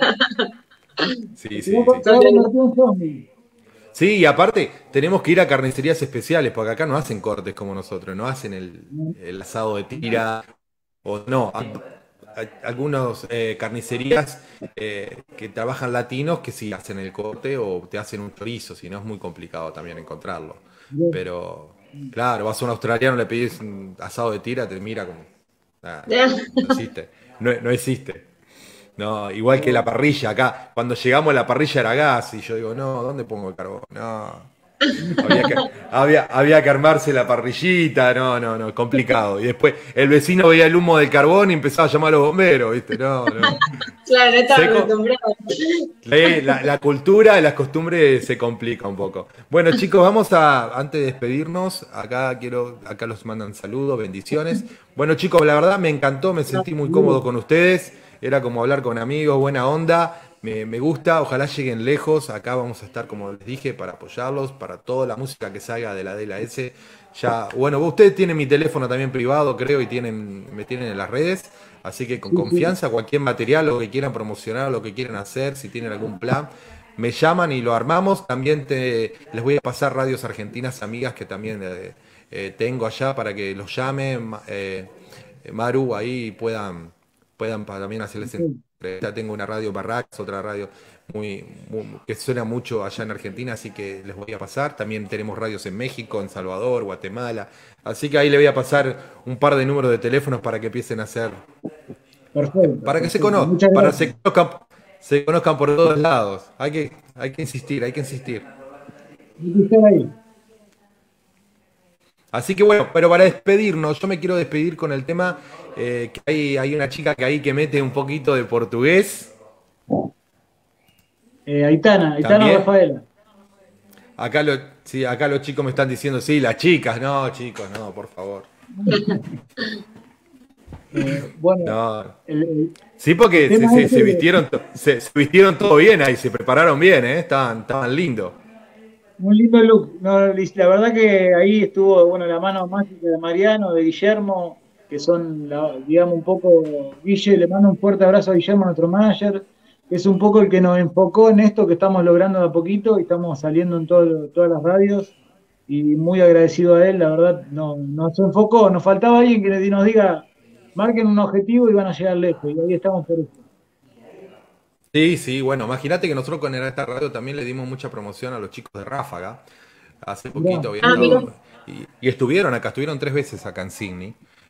A: Sí,
C: Te
A: sí,
C: va a
A: sí.
C: te va a convertir en zombie.
A: Sí, y aparte tenemos que ir a carnicerías especiales, porque acá no hacen cortes como nosotros, no hacen el, el asado de tira, o no, hay- hay algunos eh, carnicerías eh, que trabajan latinos que sí hacen el corte o te hacen un chorizo, si no es muy complicado también encontrarlo. Pero, claro, vas a un australiano, le pedís un asado de tira, te mira como, "Ah, no existe, no, no existe. No, igual que la parrilla acá. Cuando llegamos la parrilla era gas y yo digo, no, ¿dónde pongo el carbón? No. Había que, había, había que armarse la parrillita, no, no, no, complicado. Y después el vecino veía el humo del carbón y empezaba a llamar a los bomberos, ¿viste? No, no.
B: Claro, no estaba
A: Seco.
B: acostumbrado.
A: La, la- la cultura y las costumbres se complica un poco. Bueno, chicos, vamos a, antes de despedirnos, acá quiero, acá los mandan saludos, bendiciones. Bueno, chicos, la verdad me encantó, me sentí muy cómodo con ustedes. Era como hablar con amigos, buena onda. Me, me gusta, ojalá lleguen lejos. Acá vamos a estar, como les dije, para apoyarlos, para toda la música que salga de la D L S. Ya, bueno, ustedes tienen mi teléfono también privado, creo, y tienen, me tienen en las redes. Así que con confianza, cualquier material, lo que quieran promocionar, lo que quieran hacer, si tienen algún plan, me llaman y lo armamos. También te, les voy a pasar radios argentinas amigas que también eh, eh, tengo allá para que los llamen, ma- eh, Maru, ahí puedan, puedan pa- también hacerles entrevista. Tengo una radio Barracks, otra radio muy, muy- que suena mucho allá en Argentina, así que les voy a pasar. También tenemos radios en México, en Salvador, Guatemala. Así que ahí le voy a pasar un par de números de teléfonos para que empiecen a hacer,
C: Perfecto.
A: para que se
C: perfecto.
A: conozcan,
C: Muchas
A: para que
C: gracias.
A: se conozcan, se conozcan por todos lados. Hay que, hay que insistir, hay que insistir.
C: Hay que estar ahí.
A: Así que bueno, pero para despedirnos, yo me quiero despedir con el tema eh, que hay, hay una chica que ahí que mete un poquito de portugués.
C: Eh, Aitana, Aitana
A: También.
C: Rafaela.
A: Acá, lo, sí, acá los chicos me están diciendo, sí, las chicas, no, chicos, no, por favor.
C: Eh, bueno,
A: No.
C: el- el-
A: Sí, porque
C: El
A: se,
C: tema
A: se-
C: es
A: se
C: que-
A: vistieron, to- se, se vistieron todo bien ahí, se prepararon bien, ¿eh? Estaban, estaban lindos.
C: un lindo look. No, la verdad que ahí estuvo, bueno, la mano mágica de Mariano, de Guillermo, que son, la- digamos, un poco. Guille, le mando un fuerte abrazo a Guillermo, nuestro manager, que es un poco el que nos enfocó en esto que estamos logrando de a poquito y estamos saliendo en todo- todas las radios. Y muy agradecido a él, la verdad, no, nos enfocó. Nos faltaba alguien que nos diga, marquen un objetivo y van a llegar lejos. Y ahí estamos por eso.
A: Sí, sí, bueno, imagínate que nosotros con esta radio también le dimos mucha promoción a los chicos de Ráfaga. Hace poquito habían
B: Ah,
A: estado-
B: mira.
A: y, y estuvieron acá, estuvieron tres veces acá en Sydney.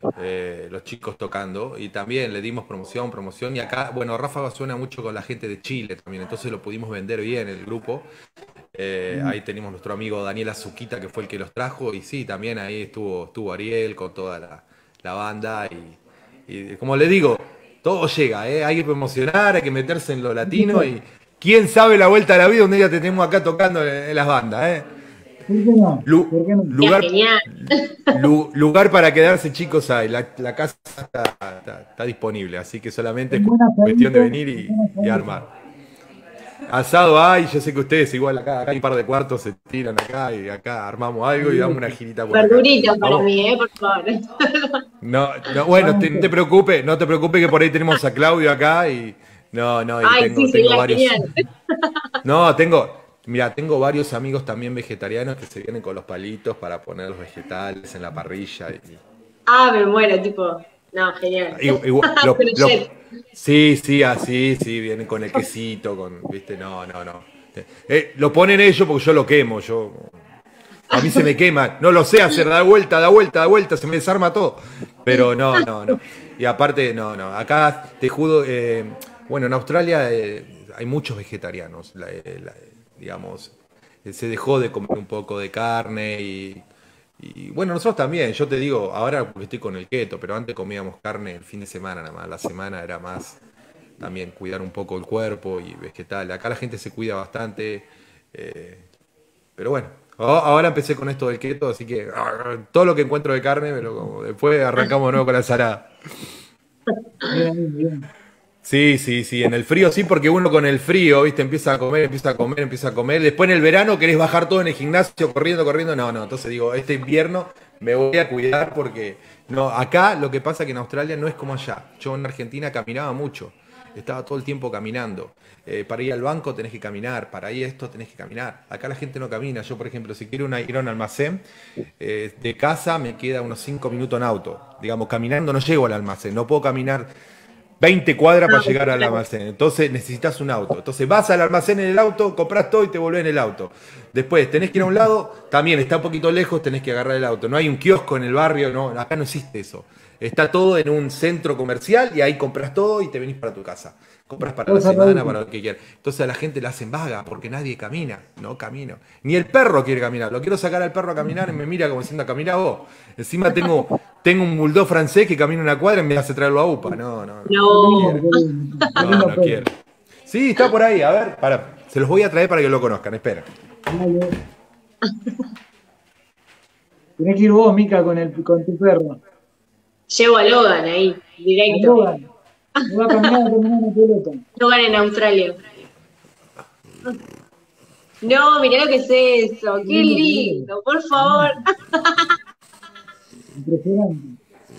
A: eh, los chicos tocando, y también le dimos promoción, promoción, y acá, bueno, Ráfaga suena mucho con la gente de Chile también, entonces lo pudimos vender bien el grupo. Eh, ahí tenemos nuestro amigo Daniel Azuquita, que fue el que los trajo, y sí, también ahí estuvo, estuvo Ariel con toda la, la banda, y, y como le digo, todo llega, ¿eh? Hay que promocionar, hay que meterse en lo latino, y quién sabe la vuelta a la vida, un día te tenemos acá tocando en, en las bandas, ¿eh?
C: ¿Por qué no?
A: Lu-
C: ¿Por qué no?
A: lugar,
B: Genial.
A: lu- lugar para quedarse, chicos, hay. La, la casa está, está- está disponible, así que solamente es
C: Un buen
A: cuestión de
C: asadito,
A: venir
C: un
A: y,
C: buen
A: y
C: asadito.
A: armar. Asado hay, yo sé que ustedes igual acá, acá hay un par de cuartos, se tiran acá y acá armamos algo y damos una girita por acá.
B: Verduritas para
A: Vamos.
B: mí, ¿eh? Por favor.
A: No, no, bueno, te- no te preocupes, no te preocupes que por ahí tenemos a Claudio acá y no, no, y
B: Ay,
A: tengo,
B: sí,
A: tengo
B: sería
A: varios.
B: genial.
A: No, tengo, mira, tengo varios amigos también vegetarianos que se vienen con los palitos para poner los vegetales en la parrilla. Y,
B: Ah, me muero, tipo. No, genial.
A: y- igual, lo-
B: Pero
A: lo-
B: chef.
A: sí, sí, así, sí, vienen con el quesito, con, viste, no, no, no. Eh, lo ponen ellos porque yo lo quemo, yo. A mí se me quema, no lo sé hacer, da vuelta, da vuelta, da vuelta, se me desarma todo. Pero no, no, no. Y aparte, no, no. Acá te juro, eh, bueno, en Australia eh, hay muchos vegetarianos, la- eh, la- digamos, eh, se dejó de comer un poco de carne y, y, bueno, nosotros también, yo te digo, ahora porque estoy con el keto, pero antes comíamos carne el fin de semana nada más, la semana era más también cuidar un poco el cuerpo y vegetal. Acá la gente se cuida bastante, eh, pero bueno, a- ahora empecé con esto del keto, así que ah, todo lo que encuentro de carne, me lo como. Después arrancamos de nuevo con la ensalada.
C: Bien, bien.
A: Sí, sí, sí, en el frío sí, porque uno con el frío, viste, empieza a comer, empieza a comer, empieza a comer. Después en el verano querés bajar todo en el gimnasio, corriendo, corriendo. No, no, entonces digo, este invierno me voy a cuidar porque no, acá lo que pasa es que en Australia no es como allá. Yo en Argentina caminaba mucho, estaba todo el tiempo caminando. Eh, para ir al banco tenés que caminar, para ir a esto tenés que caminar. Acá la gente no camina. Yo, por ejemplo, si quiero una- ir a un almacén, eh, de casa me queda unos cinco minutos en auto. Digamos, caminando no llego al almacén, no puedo caminar veinte cuadras para llegar al almacén. Entonces necesitas un auto. Entonces vas al almacén en el auto, compras todo y te volvés en el auto. Después tenés que ir a un lado, también está un poquito lejos, tenés que agarrar el auto. No hay un kiosco en el barrio, no, acá no existe eso. Está todo en un centro comercial y ahí compras todo y te venís para tu casa. Compras para la
C: Cosa
A: semana,
C: rápida.
A: para lo que quieras. Entonces a la gente la hacen vaga porque nadie camina. No camino. Ni el perro quiere caminar. Lo quiero sacar al perro a caminar y me mira como diciendo, camina vos. Encima tengo, tengo un bulldog francés que camina una cuadra y me hace traerlo a UPA. No, no, no.
B: No.
C: Qué lindo, qué
A: No,
C: lindo
A: no
C: perro.
A: quiero. Sí, está por ahí. A ver, para. Se los voy a traer para que lo conozcan. Espera.
C: Dale. Tenés que ir vos, Mica, con, el, con tu perro.
B: Llevo a Logan ahí, directo.
C: Logan, no va a caminar a terminar una pelota.
B: Logan en Australia. No, mirá lo que es eso. Qué lindo, por favor.
C: Impresionante.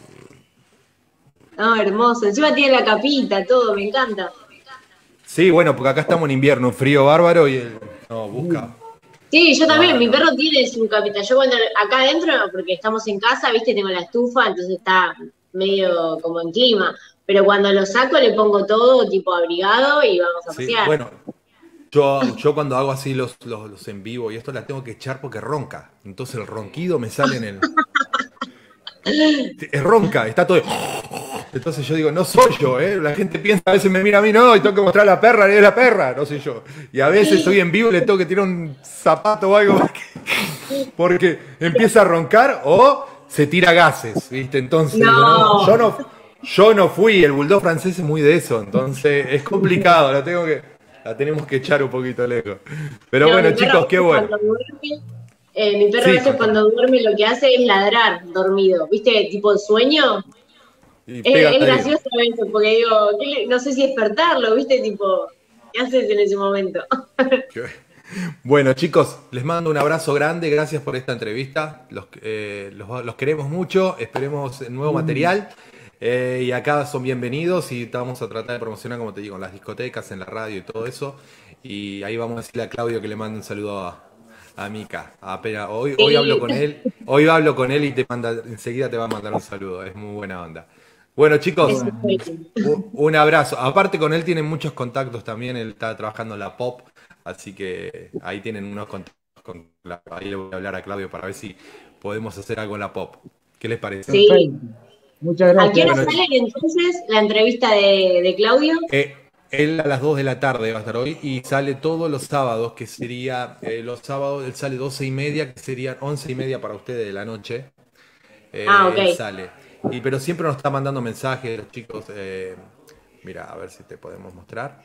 B: No, hermoso. Encima tiene la capita, todo, me encanta.
A: Sí, bueno, porque acá estamos en invierno, un frío bárbaro y el. No, busca.
B: Sí, yo también,
A: No,
B: mi
A: no.
B: perro tiene su capita. Yo cuando acá adentro, porque estamos en casa, viste, tengo la estufa, entonces está medio como en clima. Pero cuando lo saco le pongo todo tipo abrigado y vamos a
A: Sí,
B: pasear.
A: bueno, yo, yo cuando hago así los, los, los en vivo y esto la tengo que echar porque ronca. Entonces el ronquido me sale en el. Es ronca, está todo. Entonces yo digo, no soy yo, ¿eh? La gente piensa, a veces me mira a mí, no, y tengo que mostrar a la perra, y es la perra, no soy yo. Y a veces estoy en vivo y le tengo que tirar un zapato o algo porque, porque empieza a roncar o se tira gases, ¿viste? Entonces,
B: No.
A: no, yo no, yo no fui, el bulldog francés es muy de eso, entonces es complicado, la tengo que, la tenemos que echar un poquito lejos. Pero
B: No,
A: bueno,
B: mi perro
A: chicos, qué bueno.
B: cuando duerme, eh, mi perro
A: Sí,
B: a veces
A: contame.
B: cuando duerme lo que hace es ladrar dormido, ¿viste? Tipo sueño.
A: Y
B: Es,
A: pega
B: es
A: ahí.
B: gracioso eso, porque digo, ¿qué le- no sé si despertarlo, ¿viste? Tipo, ¿qué haces en ese momento?
A: Bueno, chicos, les mando un abrazo grande, gracias por esta entrevista, los, eh, los, los queremos mucho, esperemos nuevo material eh, y acá son bienvenidos y vamos a tratar de promocionar, como te digo, en las discotecas, en la radio y todo eso, y ahí vamos a decirle a Claudio que le mande un saludo a, a Mica. Apenas, hoy, hoy
B: Sí.
A: hablo con él, hoy hablo con él y te manda, enseguida te va a mandar un saludo, es muy buena onda. Bueno, chicos,
B: Eso es
A: un, un abrazo. Aparte con él tienen muchos contactos también, él está trabajando en la Pop, así que ahí tienen unos contactos con la, ahí le voy a hablar a Claudio para ver si podemos hacer algo en la Pop. ¿Qué les parece?
B: Sí.
C: Perfecto. Muchas gracias.
B: ¿A qué hora
A: Bueno,
B: sale entonces la entrevista de, de Claudio?
A: Eh, él a las dos de la tarde va a estar hoy y sale todos los sábados, que sería, eh, los sábados él sale doce y media, que serían once y media para ustedes de la noche. Eh,
B: Ah, ok.
A: Él sale. Y, pero siempre nos está mandando mensajes los chicos. eh, mira, a ver si te podemos mostrar.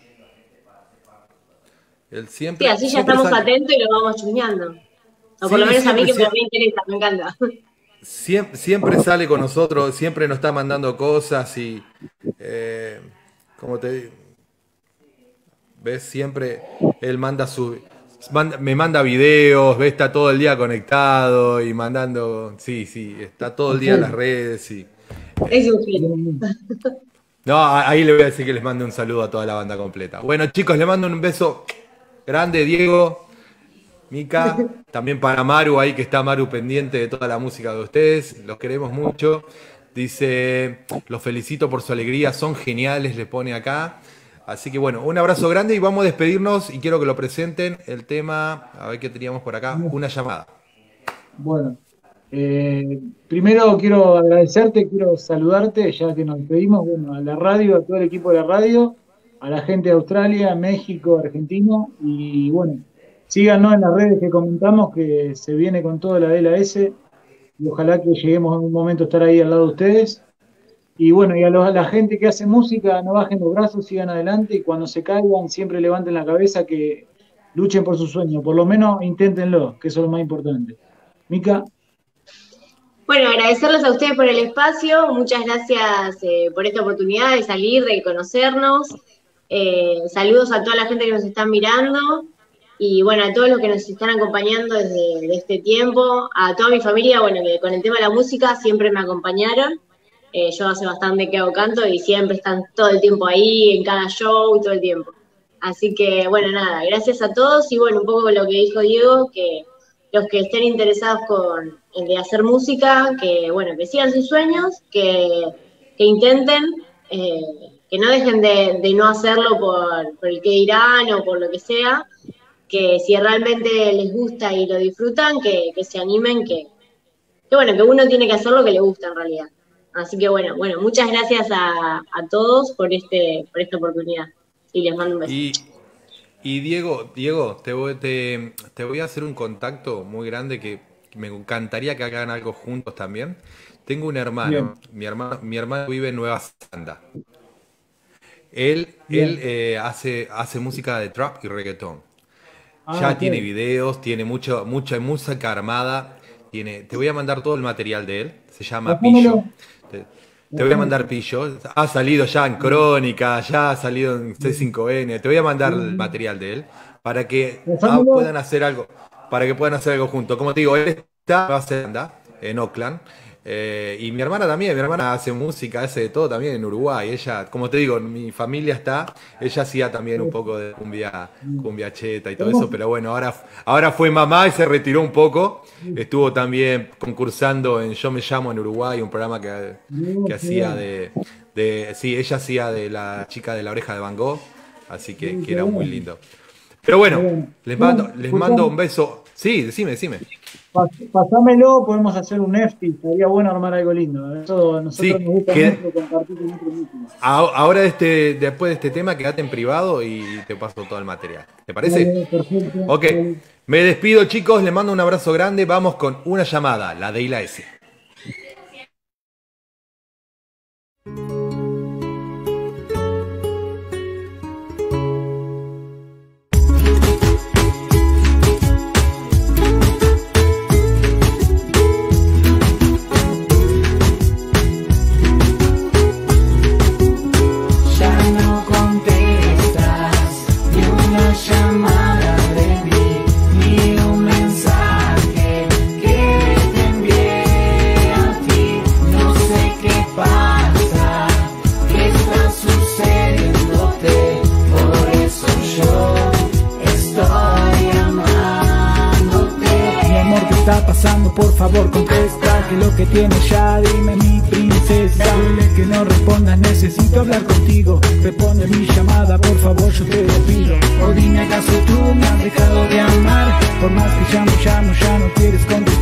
A: Él siempre.
B: Sí, así ya
A: siempre
B: estamos
A: sale-
B: atentos y lo vamos chusmeando. O por
A: Sí,
B: lo menos a mí
A: siempre,
B: que me
A: siempre.
B: interesa, me encanta.
A: Siempre, siempre sale con nosotros, siempre nos está mandando cosas y, eh, como te digo, ves, siempre él manda su, manda- me manda videos, ves, está todo el día conectado y mandando, sí, sí, está todo el día en las redes y,
B: Es un genio.
A: no, a- ahí le voy a decir que les mando un saludo a toda la banda completa. Bueno, chicos, le mando un beso grande, Diego, Mica, también para Maru, ahí que está Maru pendiente de toda la música de ustedes, los queremos mucho. Dice, los felicito por su alegría, son geniales, le pone acá. Así que bueno, un abrazo grande y vamos a despedirnos y quiero que lo presenten el tema, a ver qué teníamos por acá, una llamada.
C: Bueno, eh, primero quiero agradecerte, quiero saludarte, ya que nos despedimos, bueno, a la radio, a todo el equipo de la radio, a la gente de Australia, México, Argentina, y bueno, síganos en las redes que comentamos, que se viene con todo la D L S, y ojalá que lleguemos en un momento a estar ahí al lado de ustedes. Y bueno, y a, los- a la gente que hace música, no bajen los brazos, sigan adelante, y cuando se caigan, siempre levanten la cabeza, que luchen por sus sueños, por lo menos inténtenlo, que eso es lo más importante. Mica.
B: Bueno, agradecerles a ustedes por el espacio, muchas gracias eh, por esta oportunidad de salir, de conocernos. Eh, saludos a toda la gente que nos está mirando y bueno, a todos los que nos están acompañando desde de este tiempo, a toda mi familia, bueno, que con el tema de la música siempre me acompañaron. Eh, yo hace bastante que hago canto y siempre están todo el tiempo ahí, en cada show y todo el tiempo. Así que, bueno, nada, gracias a todos y bueno, un poco lo que dijo Diego, que los que estén interesados con el de hacer música, que bueno, que sigan sus sueños, que, que intenten, eh, que no dejen de, de no hacerlo por, por el que dirán o por lo que sea, que si realmente les gusta y lo disfrutan, que, que se animen, que, que bueno, que uno tiene que hacer lo que le gusta en realidad. Así que bueno, bueno, muchas gracias a, a todos por este, por esta oportunidad. Y les mando un beso.
A: Y, y Diego, Diego, te voy, te, te voy a hacer un contacto muy grande que me encantaría que hagan algo juntos también. Tengo un hermano, mi hermano, mi hermano vive en Nueva Zelanda. Él, él eh, hace, hace música de trap y reggaetón.
C: Ah,
A: Ya
C: ok.
A: tiene videos, tiene mucho, mucha música armada. Tiene, te voy a mandar todo el material de él. Se llama
C: Pásamelo.
A: Pillo. Te, te voy a mandar Pillo. Ha salido ya en Crónica, ya ha salido en C cinco N. Te voy a mandar el material de él para que ah,
C: Pásamelo.
A: puedan hacer algo, para que puedan hacer algo juntos. Como te digo, él está en Nueva Zelanda, en Auckland. eh, y mi hermana también, mi hermana hace música, hace de todo también en Uruguay. Ella, como te digo, mi familia está, ella hacía también un poco de cumbia, cumbia cheta y todo eso, pero bueno, ahora, ahora fue mamá y se retiró un poco. Estuvo también concursando en Yo Me Llamo en Uruguay, un programa que, que hacía de, de, sí, ella hacía de la chica de la oreja de Van Gogh, así que, que era muy lindo. Pero bueno, les mando, les mando un beso. Sí, decime, decime.
C: Pas- Pasámelo, podemos hacer un F T, estaría bueno armar algo lindo. Eso a nosotros
A: Sí,
C: nos gusta
A: que-
C: mucho compartir con otros músicos.
A: A- Ahora este, después de este tema, quédate en privado y te paso todo el material. ¿Te parece?
C: Dale, perfecto.
A: Ok, me despido chicos, les mando un abrazo grande, vamos con una llamada, la de I L A S.
E: Ya no contestas ni una llamada de mí, ni un mensaje que te envié a ti. No sé qué pasa, qué está sucediéndote, por eso yo estoy amándote.
D: Mi amor, ¿qué está pasando? Por favor contesta, que lo que tienes ya, dime mi princesa. Duele que no respondas, necesito hablar contigo. Responde mi llamada, por favor, yo te lo pido. O dime, ¿acaso tú me has dejado de amar? Por más que llamo, llamo, ya no quieres contestar.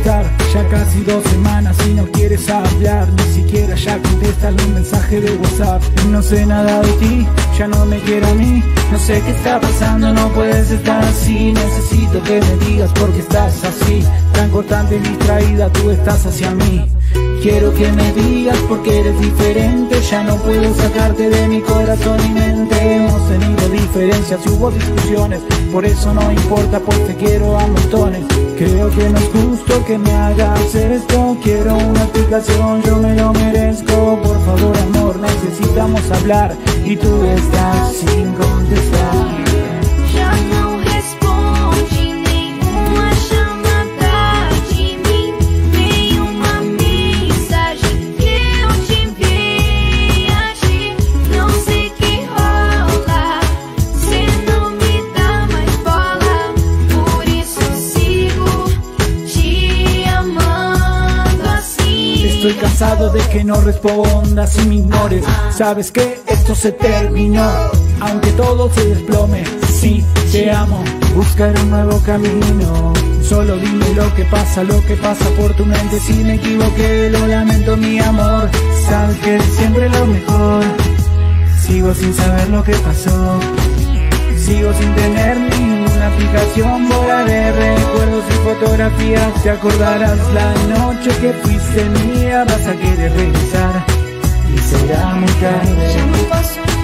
D: Ya casi dos semanas y no quieres hablar, ni siquiera ya contestas un mensaje de WhatsApp. No sé nada de ti, ya no me quiero a mí. No sé qué está pasando, no puedes estar así. Necesito que me digas por qué estás así, tan cortante y distraída, tú estás hacia mí. Quiero que me digas por qué eres diferente. Ya no puedo sacarte de mi corazón y mente. Hemos tenido diferencias y hubo discusiones, por eso no importa, pues te quiero a montones. Creo que no es justo que me hagas esto. Quiero una explicación, yo me lo merezco. Por favor, amor, necesitamos hablar y tú estás sin contestar.
F: Já não responde nenhuma chamada de mim, nenhuma mensagem que eu te enviei a ti. Não sei que rola, cê não me dá mais bola, por isso sigo te amando assim.
D: Estoy cansado de que no respondas y me ignores. Sabes que esto se terminó, aunque todo se desplome. Sí, te amo, buscaré un nuevo camino. Solo dime lo que pasa, lo que pasa por tu mente. Si me equivoqué, lo lamento, mi amor. Sabes que eres siempre lo mejor. Sigo sin saber lo que pasó, sigo sin tener ninguna aplicación. Borraré recuerdos y fotografías. Te acordarás la noche que fuiste mía. Vas a querer regresar y será muy tarde.
F: Já não posso